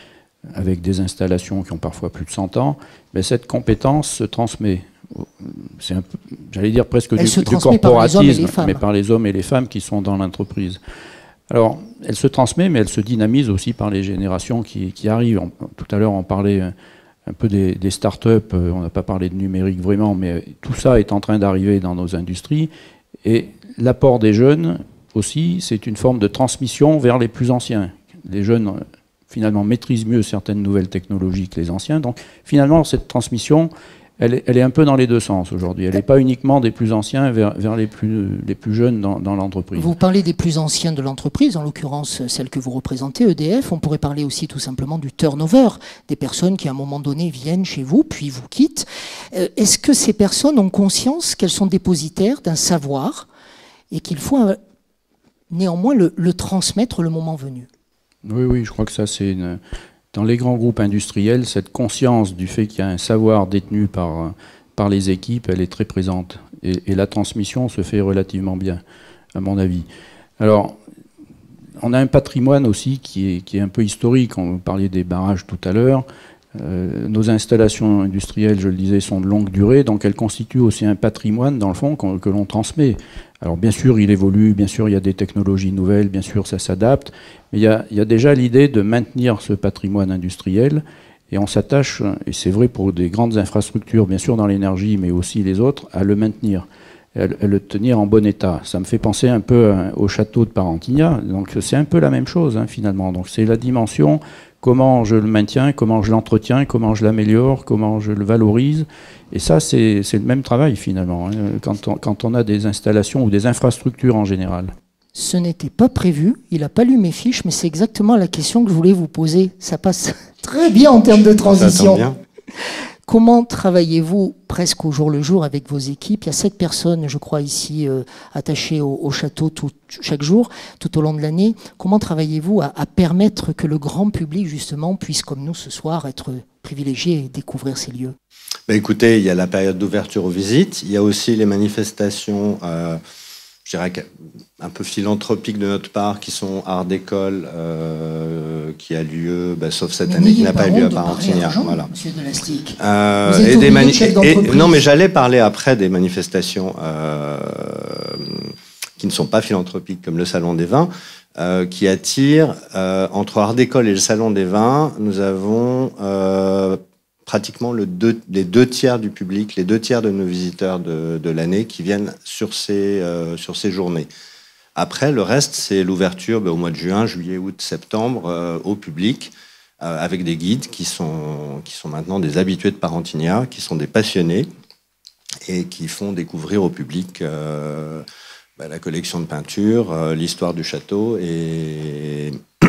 avec des installations qui ont parfois plus de cent ans, mais cette compétence se transmet. C'est, j'allais dire, presque du, du corporatisme, par mais par les hommes et les femmes qui sont dans l'entreprise. Alors, elle se transmet, mais elle se dynamise aussi par les générations qui, qui arrivent. On, tout à l'heure, on parlait un peu des, des start-up, on n'a pas parlé de numérique vraiment, mais tout ça est en train d'arriver dans nos industries. Et l'apport des jeunes aussi, c'est une forme de transmission vers les plus anciens. Les jeunes, finalement, maîtrisent mieux certaines nouvelles technologies que les anciens. Donc, finalement, cette transmission, Elle est, elle est un peu dans les deux sens aujourd'hui. Elle n'est pas uniquement des plus anciens vers, vers les, plus, les plus jeunes dans, dans l'entreprise. Vous parlez des plus anciens de l'entreprise, en l'occurrence celle que vous représentez, E D F. On pourrait parler aussi tout simplement du turnover, des personnes qui à un moment donné viennent chez vous, puis vous quittent. Euh, est-ce que ces personnes ont conscience qu'elles sont dépositaires d'un savoir et qu'il faut euh, néanmoins le, le transmettre le moment venu? Oui, oui, je crois que ça c'est une... Dans les grands groupes industriels, cette conscience du fait qu'il y a un savoir détenu par, par les équipes, elle est très présente. Et, et la transmission se fait relativement bien, à mon avis. Alors, on a un patrimoine aussi qui est, qui est un peu historique. On parlait des barrages tout à l'heure. Euh, nos installations industrielles, je le disais, sont de longue durée, donc elles constituent aussi un patrimoine, dans le fond, que l'on transmet. Alors bien sûr, il évolue, bien sûr, il y a des technologies nouvelles, bien sûr, ça s'adapte, mais il y a, il y a déjà l'idée de maintenir ce patrimoine industriel, et on s'attache, et c'est vrai pour des grandes infrastructures, bien sûr dans l'énergie, mais aussi les autres, à le maintenir, à le tenir en bon état. Ça me fait penser un peu au château de Parentigna, donc c'est un peu la même chose, hein, finalement. Donc c'est la dimension, comment je le maintiens, comment je l'entretiens, comment je l'améliore, comment je le valorise. Et ça, c'est le même travail, finalement, hein, quand, on, quand on a des installations ou des infrastructures en général. Ce n'était pas prévu, il n'a pas lu mes fiches, mais c'est exactement la question que je voulais vous poser. Ça passe très bien en termes de transition. Ça tombe bien. Comment travaillez-vous presque au jour le jour avec vos équipes? Il y a sept personnes, je crois, ici euh, attachées au, au château tout, chaque jour, tout au long de l'année. Comment travaillez-vous à, à permettre que le grand public, justement, puisse, comme nous ce soir, être privilégié et découvrir ces lieux? Ben écoutez, il y a la période d'ouverture aux visites. Il y a aussi les manifestations, euh, je dirais un peu philanthropiques de notre part, qui sont Art d'école, euh, qui a lieu, ben, sauf cette mais année, qui n'a pas eu lieu à Parentignac. Voilà. Monsieur Delastic. Euh, Vous êtes et des mani et, non, mais j'allais parler après des manifestations euh, qui ne sont pas philanthropiques, comme le Salon des Vins, euh, qui attirent, euh, entre Art d'école et le Salon des Vins, nous avons euh, pratiquement le deux, les deux tiers du public, les deux tiers de nos visiteurs de, de l'année qui viennent sur ces, euh, sur ces journées. Après, le reste, c'est l'ouverture ben, au mois de juin, juillet, août, septembre, euh, au public, euh, avec des guides qui sont, qui sont maintenant des habitués de Parentignac, qui sont des passionnés et qui font découvrir au public euh, ben, la collection de peinture, euh, l'histoire du château et...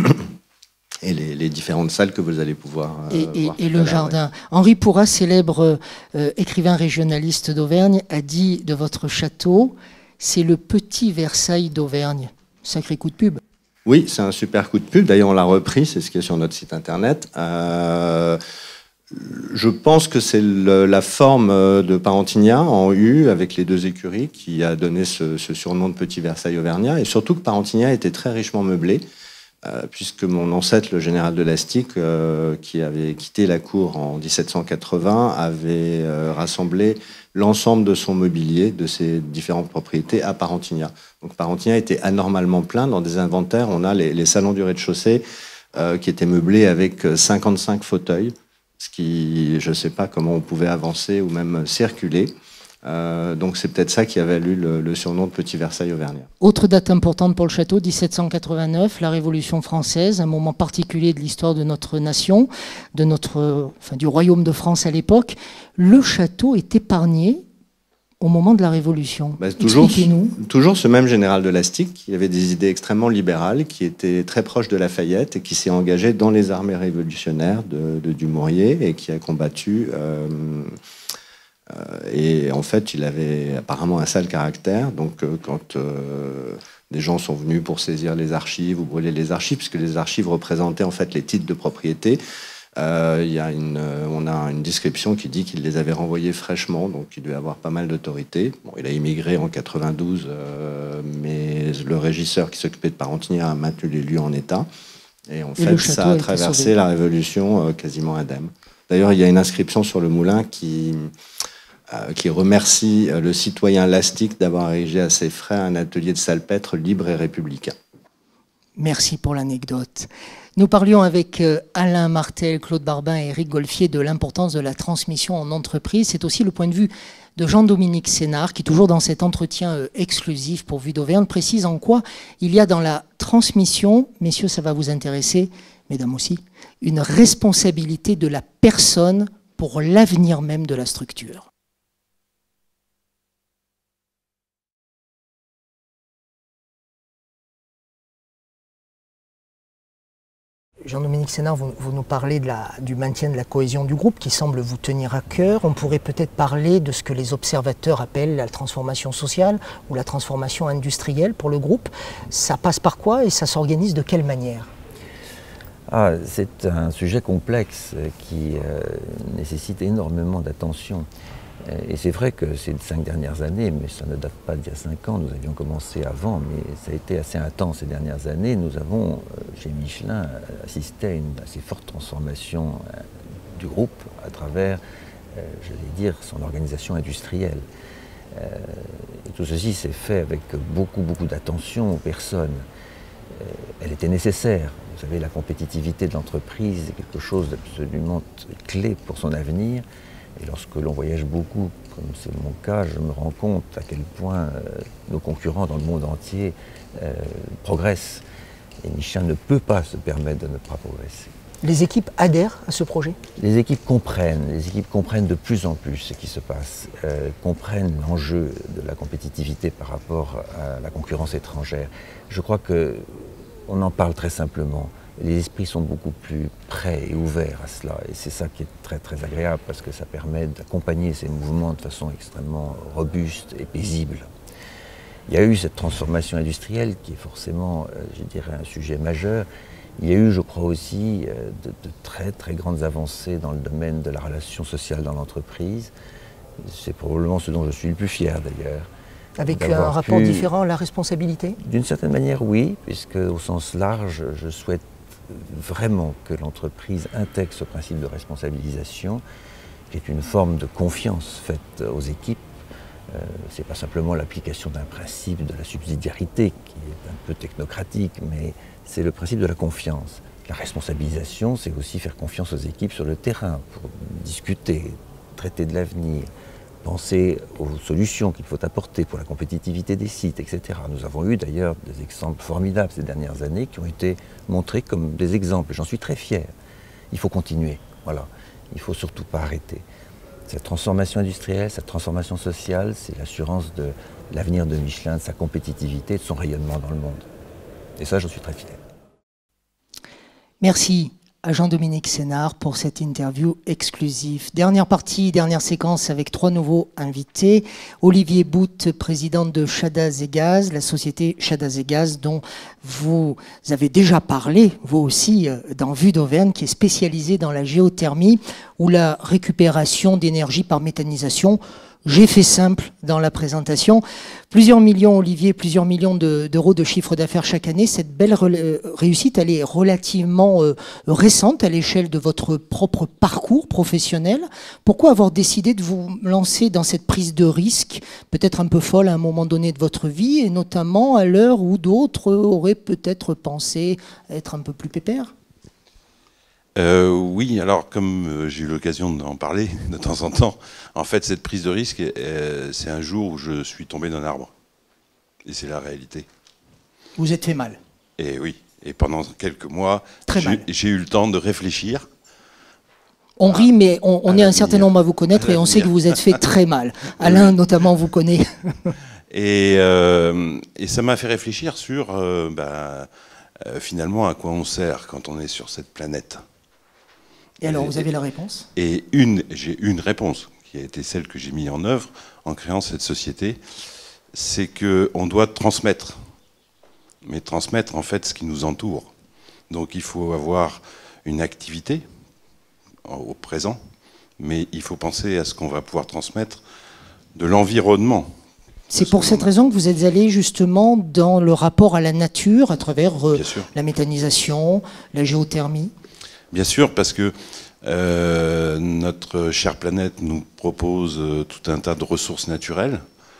et les, les différentes salles que vous allez pouvoir euh, et, et, voir. Et le jardin. Ouais. Henri Pourrat, célèbre euh, écrivain régionaliste d'Auvergne, a dit de votre château, c'est le petit Versailles d'Auvergne. Sacré coup de pub. Oui, c'est un super coup de pub. D'ailleurs, on l'a repris, c'est ce qui est sur notre site internet. Euh, je pense que c'est la forme de Parentignac en U, avec les deux écuries, qui a donné ce, ce surnom de petit Versailles auvergnat. Et surtout que Parentignac était très richement meublé. Euh, puisque mon ancêtre, le général Delastic, euh, qui avait quitté la cour en dix-sept cent quatre-vingts, avait euh, rassemblé l'ensemble de son mobilier, de ses différentes propriétés, à Parentignac. Donc Parentignac était anormalement plein. Dans des inventaires, on a les, les salons du rez-de-chaussée euh, qui étaient meublés avec cinquante-cinq fauteuils, ce qui, je ne sais pas comment on pouvait avancer ou même circuler. Euh, donc c'est peut-être ça qui a valu le, le surnom de Petit Versailles auvergnat. Autre date importante pour le château, dix-sept cent quatre-vingt-neuf, la Révolution française, un moment particulier de l'histoire de notre nation, de notre, enfin, du royaume de France à l'époque. Le château est épargné au moment de la Révolution. Bah, toujours, toujours ce même général Delastic qui avait des idées extrêmement libérales, qui était très proche de Lafayette et qui s'est engagé dans les armées révolutionnaires de, de Dumouriez et qui a combattu... Euh, Euh, et en fait, il avait apparemment un sale caractère. Donc, euh, quand euh, des gens sont venus pour saisir les archives ou brûler les archives, puisque les archives représentaient en fait les titres de propriété, euh, il y a une, on a une description qui dit qu'il les avait renvoyés fraîchement, donc il devait avoir pas mal d'autorité. Bon, il a immigré en quatre-vingt-douze, euh, mais le régisseur qui s'occupait de Parentignac a maintenu les lieux en état. Et en et fait, ça a traversé la Révolution euh, quasiment indemne. D'ailleurs, il y a une inscription sur le moulin qui... Euh, qui remercie euh, le citoyen Lastic d'avoir érigé à ses frais un atelier de salpêtre libre et républicain. Merci pour l'anecdote. Nous parlions avec euh, Alain Martel, Claude Barbin et Éric Golfier de l'importance de la transmission en entreprise. C'est aussi le point de vue de Jean-Dominique Sénard, qui toujours dans cet entretien euh, exclusif pour Vue d'Auvergne, précise en quoi il y a dans la transmission, messieurs, ça va vous intéresser, mesdames aussi, une responsabilité de la personne pour l'avenir même de la structure. Jean-Dominique Sénard, vous, vous nous parlez de la, du maintien de la cohésion du groupe qui semble vous tenir à cœur. On pourrait peut-être parler de ce que les observateurs appellent la transformation sociale ou la transformation industrielle pour le groupe. Ça passe par quoi et ça s'organise de quelle manière? Ah, c'est un sujet complexe qui euh, nécessite énormément d'attention. Et c'est vrai que ces cinq dernières années, mais ça ne date pas d'il y a cinq ans, nous avions commencé avant, mais ça a été assez intense ces dernières années. Nous avons, chez Michelin, assisté à une assez forte transformation du groupe à travers, j'allais dire, son organisation industrielle. Et tout ceci s'est fait avec beaucoup, beaucoup d'attention aux personnes. Elle était nécessaire. Vous savez, la compétitivité de l'entreprise est quelque chose d'absolument clé pour son avenir. Et lorsque l'on voyage beaucoup, comme c'est mon cas, je me rends compte à quel point euh, nos concurrents dans le monde entier euh, progressent. Et Michelin ne peut pas se permettre de ne pas progresser. Les équipes adhèrent à ce projet? Les équipes comprennent, les équipes comprennent de plus en plus ce qui se passe, euh, comprennent l'enjeu de la compétitivité par rapport à la concurrence étrangère. Je crois qu'on en parle très simplement. les esprits sont beaucoup plus prêts et ouverts à cela. Et c'est ça qui est très très agréable parce que ça permet d'accompagner ces mouvements de façon extrêmement robuste et paisible. Il y a eu cette transformation industrielle qui est forcément, euh, je dirais, un sujet majeur. Il y a eu, je crois aussi, euh, de, de très très grandes avancées dans le domaine de la relation sociale dans l'entreprise. C'est probablement ce dont je suis le plus fier d'ailleurs. Avec un rapport pu, différent à la responsabilité? D'une certaine manière, oui, puisque au sens large, je souhaite vraiment que l'entreprise intègre ce principe de responsabilisation, qui est une forme de confiance faite aux équipes. Euh, c'est pas simplement l'application d'un principe de la subsidiarité qui est un peu technocratique, mais c'est le principe de la confiance. La responsabilisation, c'est aussi faire confiance aux équipes sur le terrain pour discuter, traiter de l'avenir, penser aux solutions qu'il faut apporter pour la compétitivité des sites, et cetera. Nous avons eu d'ailleurs des exemples formidables ces dernières années qui ont été montrés comme des exemples. J'en suis très fier. Il faut continuer. Voilà. Il ne faut surtout pas arrêter. Cette transformation industrielle, cette transformation sociale, c'est l'assurance de l'avenir de Michelin, de sa compétitivité et de son rayonnement dans le monde. Et ça, j'en suis très fier. Merci à Jean-Dominique Sénard pour cette interview exclusive. Dernière partie, dernière séquence avec trois nouveaux invités. Olivier Bout, président de Chadaz et Gaz, la société Chadaz et Gaz dont vous avez déjà parlé, vous aussi, dans Vue d'Auvergne, qui est spécialisée dans la géothermie ou la récupération d'énergie par méthanisation. J'ai fait simple dans la présentation. Plusieurs millions, Olivier, plusieurs millions d'euros de, de chiffre d'affaires chaque année. Cette belle réussite, elle est relativement euh, récente à l'échelle de votre propre parcours professionnel. Pourquoi avoir décidé de vous lancer dans cette prise de risque, peut-être un peu folle à un moment donné de votre vie, et notamment à l'heure où d'autres auraient peut-être pensé être un peu plus pépères ? Euh, oui, alors comme euh, j'ai eu l'occasion d'en parler de temps en temps, en fait cette prise de risque, euh, c'est un jour où je suis tombé d'un arbre. Et c'est la réalité. Vous êtes fait mal. Et oui, et pendant quelques mois, j'ai eu le temps de réfléchir. On rit, mais on, on est un certain nombre à vous connaître et on sait que vous êtes fait très mal. Alain, notamment, vous connaît. Et, euh, et ça m'a fait réfléchir sur, euh, bah, euh, finalement, à quoi on sert quand on est sur cette planète. Et alors, vous avez la réponse ? Et une, j'ai une réponse, qui a été celle que j'ai mise en œuvre en créant cette société, c'est qu'on doit transmettre, mais transmettre en fait ce qui nous entoure. Donc il faut avoir une activité au présent, mais il faut penser à ce qu'on va pouvoir transmettre de l'environnement. C'est pour cette raison que vous êtes allé justement dans le rapport à la nature à travers euh, la méthanisation, la géothermie. Bien sûr, parce que euh, notre chère planète nous propose euh, tout un tas de ressources naturelles.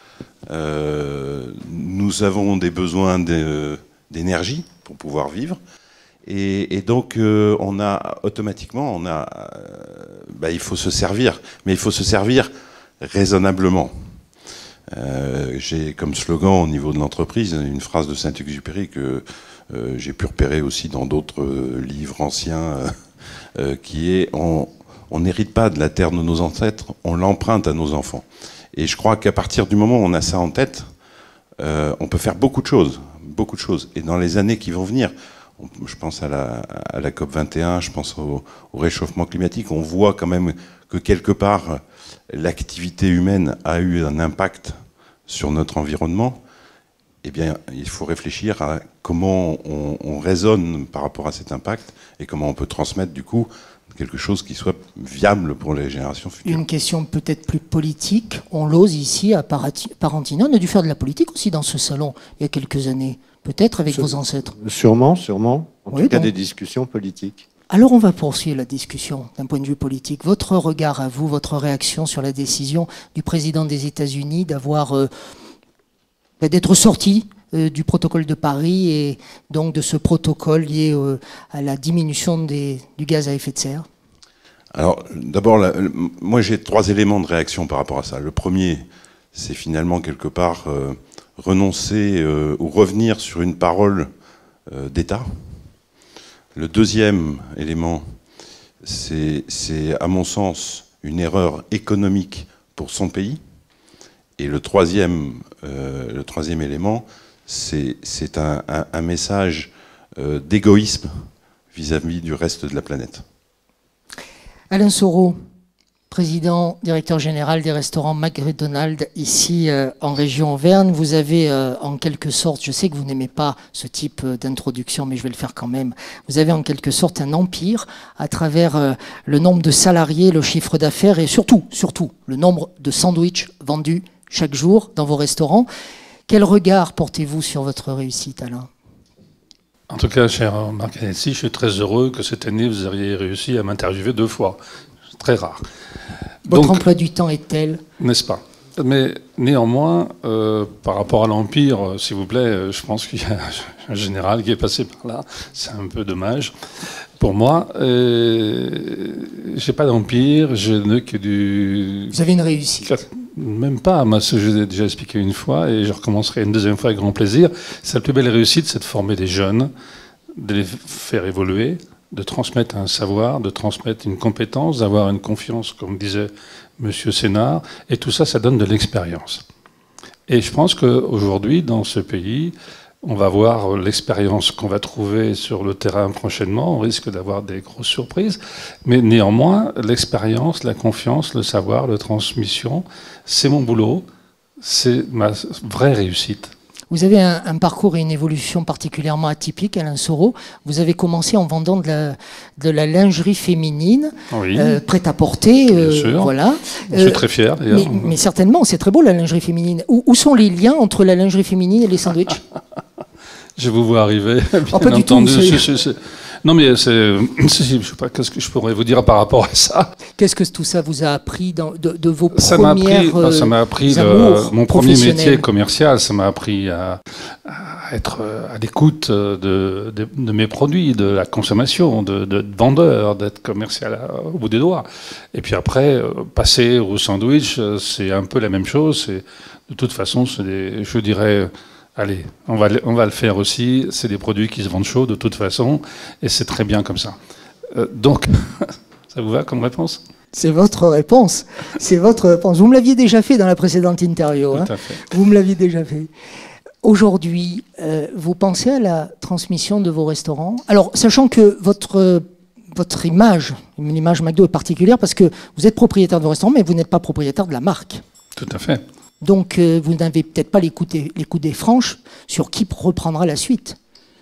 Euh, nous avons des besoins d'énergie pour pouvoir vivre. Et, et donc, euh, on a automatiquement, on a, euh, bah, il faut se servir, mais il faut se servir raisonnablement. Euh, j'ai comme slogan au niveau de l'entreprise une phrase de Saint-Exupéry que euh, j'ai pu repérer aussi dans d'autres euh, livres anciens, euh, euh, qui est on n'hérite pas de la terre de nos ancêtres, on l'emprunte à nos enfants. Et je crois qu'à partir du moment où on a ça en tête, euh, on peut faire beaucoup de choses, beaucoup de choses. Et dans les années qui vont venir, on, je pense à la, à la COP vingt et un, je pense au, au réchauffement climatique, on voit quand même que quelque part, l'activité humaine a eu un impact sur notre environnement. Eh bien, il faut réfléchir à comment on, on raisonne par rapport à cet impact et comment on peut transmettre du coup quelque chose qui soit viable pour les générations futures. Une question peut-être plus politique. On l'ose ici à Parentina. On a dû faire de la politique aussi dans ce salon il y a quelques années, peut-être avec Sur, vos ancêtres. Sûrement, sûrement. En oui, tout cas, donc. des discussions politiques. Alors on va poursuivre la discussion d'un point de vue politique. Votre regard à vous, votre réaction sur la décision du président des États-Unis d'avoir euh, d'être sorti euh, du protocole de Paris et donc de ce protocole lié euh, à la diminution des, du gaz à effet de serre. Alors d'abord, moi j'ai trois éléments de réaction par rapport à ça. Le premier, c'est finalement quelque part euh, renoncer euh, ou revenir sur une parole euh, d'État. Le deuxième élément, c'est à mon sens une erreur économique pour son pays. Et le troisième, euh, le troisième élément, c'est un, un, un message euh, d'égoïsme vis-à-vis du reste de la planète. Alain Soro, président, directeur général des restaurants McDonald's ici euh, en région Auvergne. Vous avez euh, en quelque sorte, je sais que vous n'aimez pas ce type euh, d'introduction, mais je vais le faire quand même, vous avez en quelque sorte un empire à travers euh, le nombre de salariés, le chiffre d'affaires et surtout, surtout, le nombre de sandwichs vendus chaque jour dans vos restaurants. Quel regard portez-vous sur votre réussite, Alain ? En tout cas, cher Marc Canetti, je suis très heureux que cette année, vous ayez réussi à m'interviewer deux fois. C'est très rare. Votre Donc, emploi du temps est tel ? N'est-ce pas ? Mais néanmoins, euh, par rapport à l'Empire, s'il vous plaît, je pense qu'il y a un général qui est passé par là. C'est un peu dommage pour moi. Euh, j'ai pas d'Empire, je n'ai que du... Vous avez une réussite ? Même pas, moi, ce que je vous ai déjà expliqué une fois, et je recommencerai une deuxième fois avec grand plaisir. C'est la plus belle réussite, c'est de former des jeunes, de les faire évoluer, de transmettre un savoir, de transmettre une compétence, d'avoir une confiance, comme disait Monsieur Sénard, et tout ça, ça donne de l'expérience. Et je pense qu'aujourd'hui, dans ce pays, on va voir l'expérience qu'on va trouver sur le terrain prochainement, on risque d'avoir des grosses surprises, mais néanmoins, l'expérience, la confiance, le savoir, la transmission, c'est mon boulot, c'est ma vraie réussite. Vous avez un, un parcours et une évolution particulièrement atypique, Alain Soro. Vous avez commencé en vendant de la, de la lingerie féminine, oui, euh, prête à porter. Bien euh, sûr. Voilà. Je suis euh, très fier, d'ailleurs. Mais, mais certainement, c'est très beau, la lingerie féminine. Où, où sont les liens entre la lingerie féminine et les sandwichs? Je vous vois arriver, bien oh, pas entendu. Du tout, c'est, c'est, c'est... Non, mais c'est, je sais pas, qu'est-ce que je pourrais vous dire par rapport à ça. Qu'est-ce que tout ça vous a appris dans, de, de vos ça premières m'a appris, euh, ça m'a appris le, mon premier métier commercial. Ça m'a appris à, à être à l'écoute de, de, de mes produits, de la consommation, de, de, de vendeur, d'être commercial au bout des doigts. Et puis après, passer au sandwich, c'est un peu la même chose. C'est, de toute façon, c'est des, je dirais... Allez, on va, on va le faire aussi. C'est des produits qui se vendent chaud de toute façon, et c'est très bien comme ça. Euh, donc, ça vous va comme réponse? C'est votre réponse. C'est votre réponse. Vous me l'aviez déjà fait dans la précédente interview. Tout hein. à fait. Vous me l'aviez déjà fait. Aujourd'hui, euh, vous pensez à la transmission de vos restaurants? Alors, sachant que votre, votre image, une image McDo est particulière parce que vous êtes propriétaire de vos restaurants, mais vous n'êtes pas propriétaire de la marque. Tout à fait. Donc, euh, vous n'avez peut-être pas les coups des, les coups des franches sur qui reprendra la suite.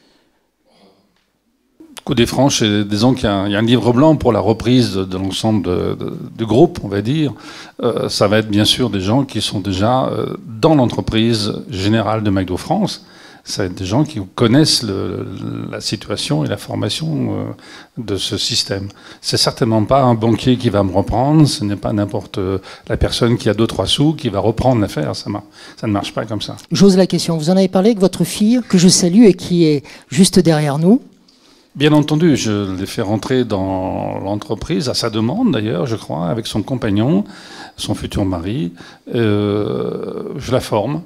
Coup des franches, disons qu'il y a, un, il y a un livre blanc pour la reprise de, de l'ensemble de, de, du groupe, on va dire. Euh, ça va être bien sûr des gens qui sont déjà euh, dans l'entreprise générale de McDo France. Ça va être des gens qui connaissent le, la situation et la formation euh, de ce système. C'est certainement pas un banquier qui va me reprendre, ce n'est pas n'importe la personne qui a deux, trois sous qui va reprendre l'affaire. Ça, ça ne marche pas comme ça. J'ose la question. Vous en avez parlé avec votre fille, que je salue et qui est juste derrière nous. Bien entendu, je l'ai fait rentrer dans l'entreprise, à sa demande d'ailleurs, je crois, avec son compagnon, son futur mari. Euh, je la forme.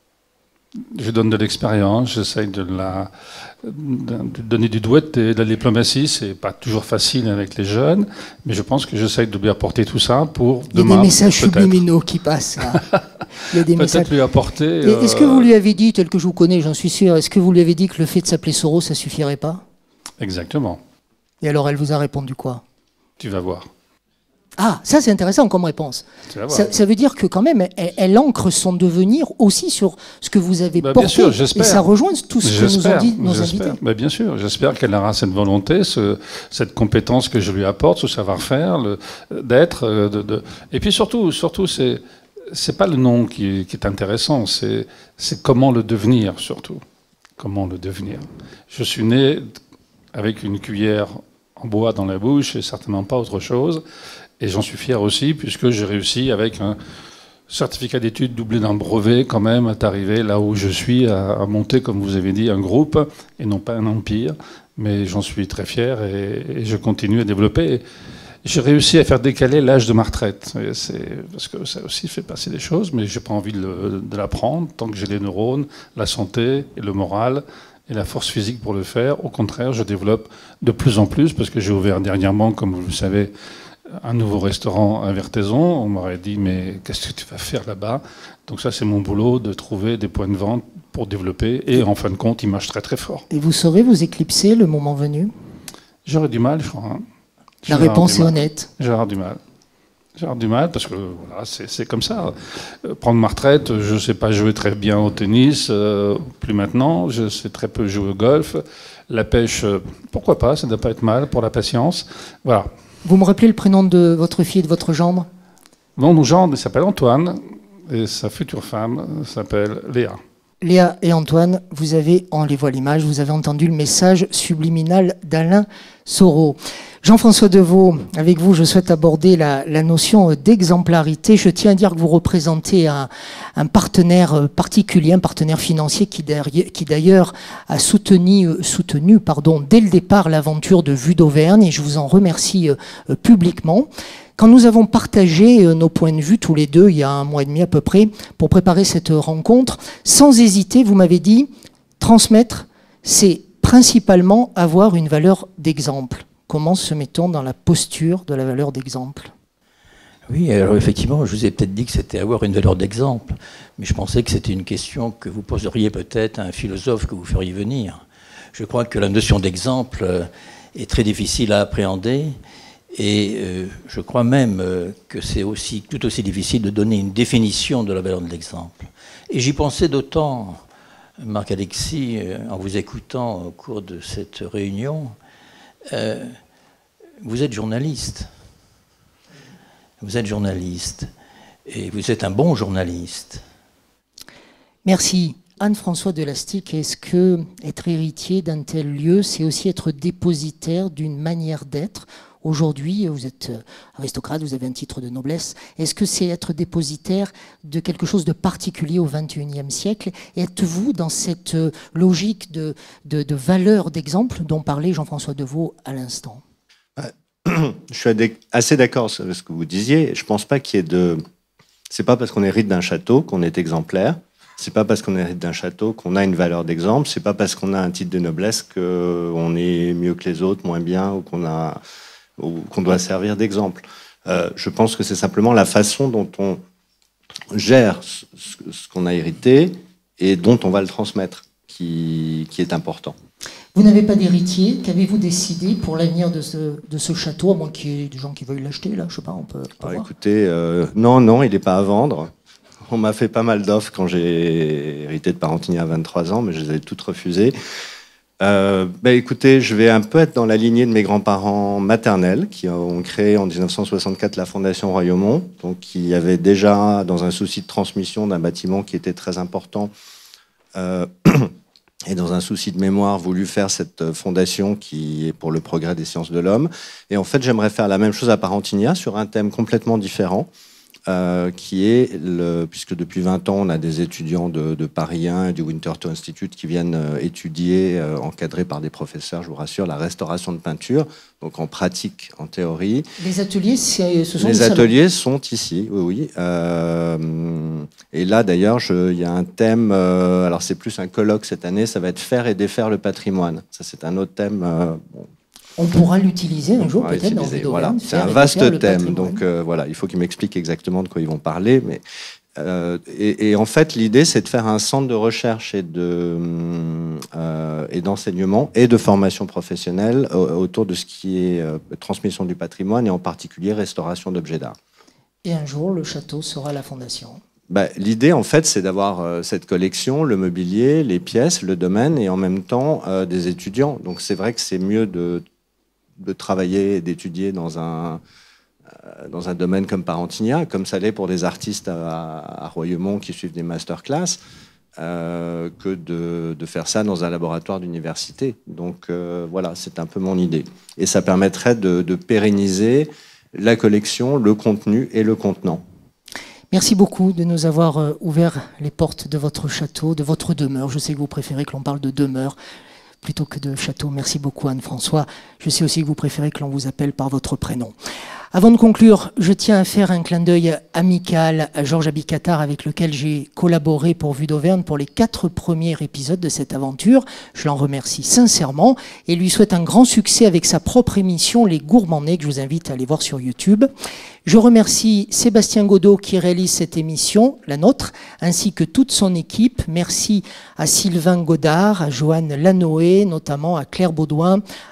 Je donne de l'expérience, j'essaye de la de donner du doigté, de la diplomatie. C'est pas toujours facile avec les jeunes, mais je pense que j'essaye de lui apporter tout ça pour demain. Il y a des messages subliminaux qui passent. Là. Il y a des peut-être messages... lui apporter. Euh... Est-ce que vous lui avez dit, tel que je vous connais, j'en suis sûr, est-ce que vous lui avez dit que le fait de s'appeler Soro, ça suffirait pas? Exactement. Et alors, elle vous a répondu quoi? Tu vas voir. Ah, ça c'est intéressant comme réponse. Ça, ça veut dire que quand même, elle, elle ancre son devenir aussi sur ce que vous avez bah, porté. Bien sûr, j'espère. Et ça rejoint tout ce que nous ont dit nos j'espère. invités. Bah, bien sûr, j'espère qu'elle aura cette volonté, ce, cette compétence que je lui apporte, ce savoir-faire, le, d'être. De, de... Et puis surtout, surtout c'est, c'est pas le nom qui, qui est intéressant, c'est, c'est comment le devenir surtout. Comment le devenir. Je suis né avec une cuillère en bois dans la bouche et certainement pas autre chose. Et j'en suis fier aussi, puisque j'ai réussi, avec un certificat d'études doublé d'un brevet, quand même, à arriver là où je suis, à, à monter, comme vous avez dit, un groupe, et non pas un empire. Mais j'en suis très fier, et, et je continue à développer. J'ai réussi à faire décaler l'âge de ma retraite. Et c'est, parce que ça aussi fait passer des choses, mais je n'ai pas envie de, le, de l'apprendre, tant que j'ai les neurones, la santé et le moral, et la force physique pour le faire. Au contraire, je développe de plus en plus, parce que j'ai ouvert dernièrement, comme vous le savez, un nouveau restaurant à Vertaison. On m'aurait dit, mais qu'est-ce que tu vas faire là-bas? Donc ça, c'est mon boulot, de trouver des points de vente pour développer. Et en fin de compte, il marche très très fort. Et vous saurez vous éclipser le moment venu? J'aurais du mal, je crois. Hein. La réponse est honnête. J'aurais du mal. J'aurais du mal parce que voilà, c'est comme ça. Euh, prendre ma retraite, je ne sais pas jouer très bien au tennis, euh, plus maintenant. Je sais très peu jouer au golf. La pêche, euh, pourquoi pas, ça ne doit pas être mal pour la patience. Voilà. Vous me rappelez le prénom de votre fille et de votre gendre? Mon mon gendre s'appelle Antoine et sa future femme s'appelle Léa. Léa et Antoine, vous avez, on les voit à l'image, vous avez entendu le message subliminal d'Alain Soro. Jean-François Deveau, avec vous, je souhaite aborder la, la notion d'exemplarité. Je tiens à dire que vous représentez un, un partenaire particulier, un partenaire financier qui d'ailleurs a soutenu, soutenu pardon, dès le départ l'aventure de Vue d'Auvergne, et je vous en remercie euh, publiquement. Quand nous avons partagé nos points de vue tous les deux, il y a un mois et demi à peu près, pour préparer cette rencontre, sans hésiter, vous m'avez dit, transmettre, c'est principalement avoir une valeur d'exemple. Comment se met-on dans la posture de la valeur d'exemple? Oui, alors effectivement, je vous ai peut-être dit que c'était avoir une valeur d'exemple, mais je pensais que c'était une question que vous poseriez peut-être à un philosophe que vous feriez venir. Je crois que la notion d'exemple est très difficile à appréhender, et euh, je crois même euh, que c'est aussi, tout aussi difficile de donner une définition de la valeur de l'exemple. Et j'y pensais d'autant, Marc-Alexis, euh, en vous écoutant au cours de cette réunion. Euh, vous êtes journaliste. Vous êtes journaliste. Et vous êtes un bon journaliste. Merci. Anne-François Delastic, est-ce que être héritier d'un tel lieu, c'est aussi être dépositaire d'une manière d'être? Aujourd'hui, vous êtes aristocrate, vous avez un titre de noblesse. Est-ce que c'est être dépositaire de quelque chose de particulier au vingt et unième siècle? Êtes-vous dans cette logique de, de, de valeur d'exemple dont parlait Jean-François Deveau à l'instant? Je suis assez d'accord sur ce que vous disiez. Je ne pense pas qu'il y ait de... C'est pas parce qu'on hérite d'un château qu'on est exemplaire. C'est pas parce qu'on hérite d'un château qu'on a une valeur d'exemple. C'est pas parce qu'on a un titre de noblesse qu'on est mieux que les autres, moins bien, ou qu'on a... ou qu'on doit servir d'exemple. Euh, je pense que c'est simplement la façon dont on gère ce, ce qu'on a hérité et dont on va le transmettre qui, qui est important. Vous n'avez pas d'héritier. Qu'avez-vous décidé pour l'avenir de ce, de ce château, à moins qu'il y ait des gens qui veuillent l'acheter, là, je sais pas, on peut, on peut Alors, voir. Écoutez, euh, non, non, il n'est pas à vendre. On m'a fait pas mal d'offres quand j'ai hérité de Parentigny à vingt-trois ans, mais je les ai toutes refusées. Euh, bah écoutez, je vais un peu être dans la lignée de mes grands-parents maternels qui ont créé en dix-neuf cent soixante-quatre la Fondation Royaumont, donc qui avait déjà, dans un souci de transmission d'un bâtiment qui était très important euh, et dans un souci de mémoire, voulu faire cette fondation qui est pour le progrès des sciences de l'homme. Et en fait, j'aimerais faire la même chose à Parentigny sur un thème complètement différent. Euh, qui est, le, puisque depuis vingt ans, on a des étudiants de, de Paris un et du Winterthur Institute qui viennent euh, étudier, euh, encadrés par des professeurs, je vous rassure, la restauration de peinture, donc en pratique, en théorie. Les ateliers, ce sont Les des ateliers sont ici, oui, oui. Euh, et là, d'ailleurs, il y a un thème, euh, alors c'est plus un colloque cette année, ça va être faire et défaire le patrimoine. Ça, c'est un autre thème. Euh, bon. On pourra l'utiliser un jour peut-être dans Vue d'Auvergne. Voilà. C'est un vaste thème, donc euh, voilà, il faut qu'ils m'expliquent exactement de quoi ils vont parler. Mais, euh, et, et en fait, l'idée, c'est de faire un centre de recherche et de euh, et d'enseignement et de formation professionnelle autour de ce qui est euh, transmission du patrimoine et en particulier restauration d'objets d'art. Et un jour, le château sera la fondation. Bah, l'idée, en fait, c'est d'avoir euh, cette collection, le mobilier, les pièces, le domaine et en même temps euh, des étudiants. Donc c'est vrai que c'est mieux de de travailler et d'étudier dans un, euh, dans un domaine comme Parentigny, comme ça l'est pour des artistes à, à Royaumont qui suivent des masterclass, euh, que de, de faire ça dans un laboratoire d'université. Donc euh, voilà, c'est un peu mon idée. Et ça permettrait de, de pérenniser la collection, le contenu et le contenant. Merci beaucoup de nous avoir ouvert les portes de votre château, de votre demeure. Je sais que vous préférez que l'on parle de demeure plutôt que de château. Merci beaucoup Anne-François. Je sais aussi que vous préférez que l'on vous appelle par votre prénom. Avant de conclure, je tiens à faire un clin d'œil amical à Georges Abicatar avec lequel j'ai collaboré pour Vue d'Auvergne pour les quatre premiers épisodes de cette aventure. Je l'en remercie sincèrement et lui souhaite un grand succès avec sa propre émission Les Gourmandnés que je vous invite à aller voir sur YouTube. Je remercie Sébastien Godot qui réalise cette émission, la nôtre, ainsi que toute son équipe. Merci à Sylvain Godard, à Joanne Lanoé, notamment à Claire Baudouin,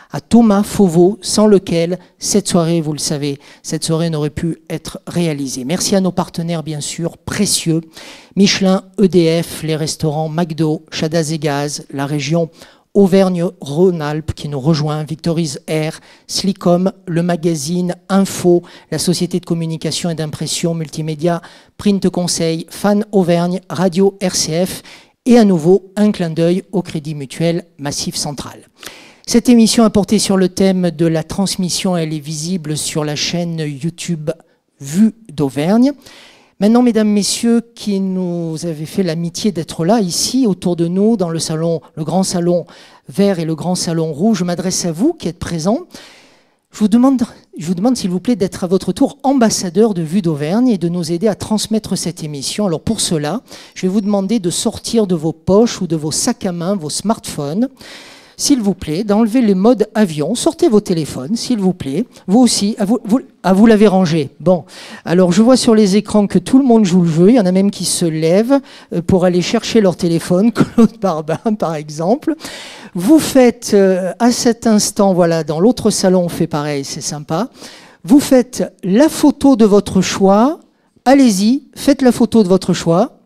à Thomas Fauveau, sans lequel cette soirée, vous le savez, cette soirée n'aurait pu être réalisée. Merci à nos partenaires, bien sûr, précieux, Michelin, E D F, les restaurants McDo, Chadas et Gaz, la région Auvergne-Rhône-Alpes qui nous rejoint, Victories Air, Slicom, le magazine Info, la société de communication et d'impression multimédia Print Conseil, Fan Auvergne, Radio R C F et à nouveau un clin d'œil au Crédit Mutuel Massif Central. Cette émission a porté sur le thème de la transmission, elle est visible sur la chaîne YouTube Vue d'Auvergne. Maintenant, mesdames, messieurs, qui nous avez fait l'amitié d'être là, ici, autour de nous, dans le salon, le grand salon vert et le grand salon rouge, je m'adresse à vous qui êtes présents. Je vous demande, je vous demande s'il vous plaît, d'être à votre tour ambassadeur de Vue d'Auvergne et de nous aider à transmettre cette émission. Alors pour cela, je vais vous demander de sortir de vos poches ou de vos sacs à main, vos smartphones, s'il vous plaît, d'enlever les modes avion. Sortez vos téléphones, s'il vous plaît. Vous aussi, à vous, vous, à vous l'avez rangé. Bon, alors je vois sur les écrans que tout le monde joue le jeu. Il y en a même qui se lèvent pour aller chercher leur téléphone, Claude Barbin par exemple. Vous faites euh, à cet instant, voilà, dans l'autre salon on fait pareil, c'est sympa. Vous faites la photo de votre choix. Allez-y, faites la photo de votre choix.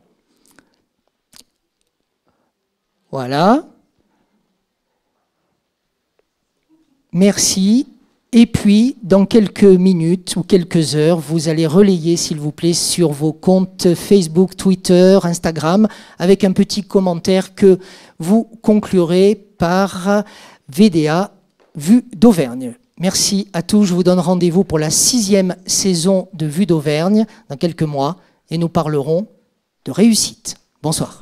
Voilà. Merci. Et puis, dans quelques minutes ou quelques heures, vous allez relayer, s'il vous plaît, sur vos comptes Facebook, Twitter, Instagram, avec un petit commentaire que vous conclurez par V D A Vue d'Auvergne. Merci à tous. Je vous donne rendez-vous pour la sixième saison de Vue d'Auvergne dans quelques mois et nous parlerons de réussite. Bonsoir.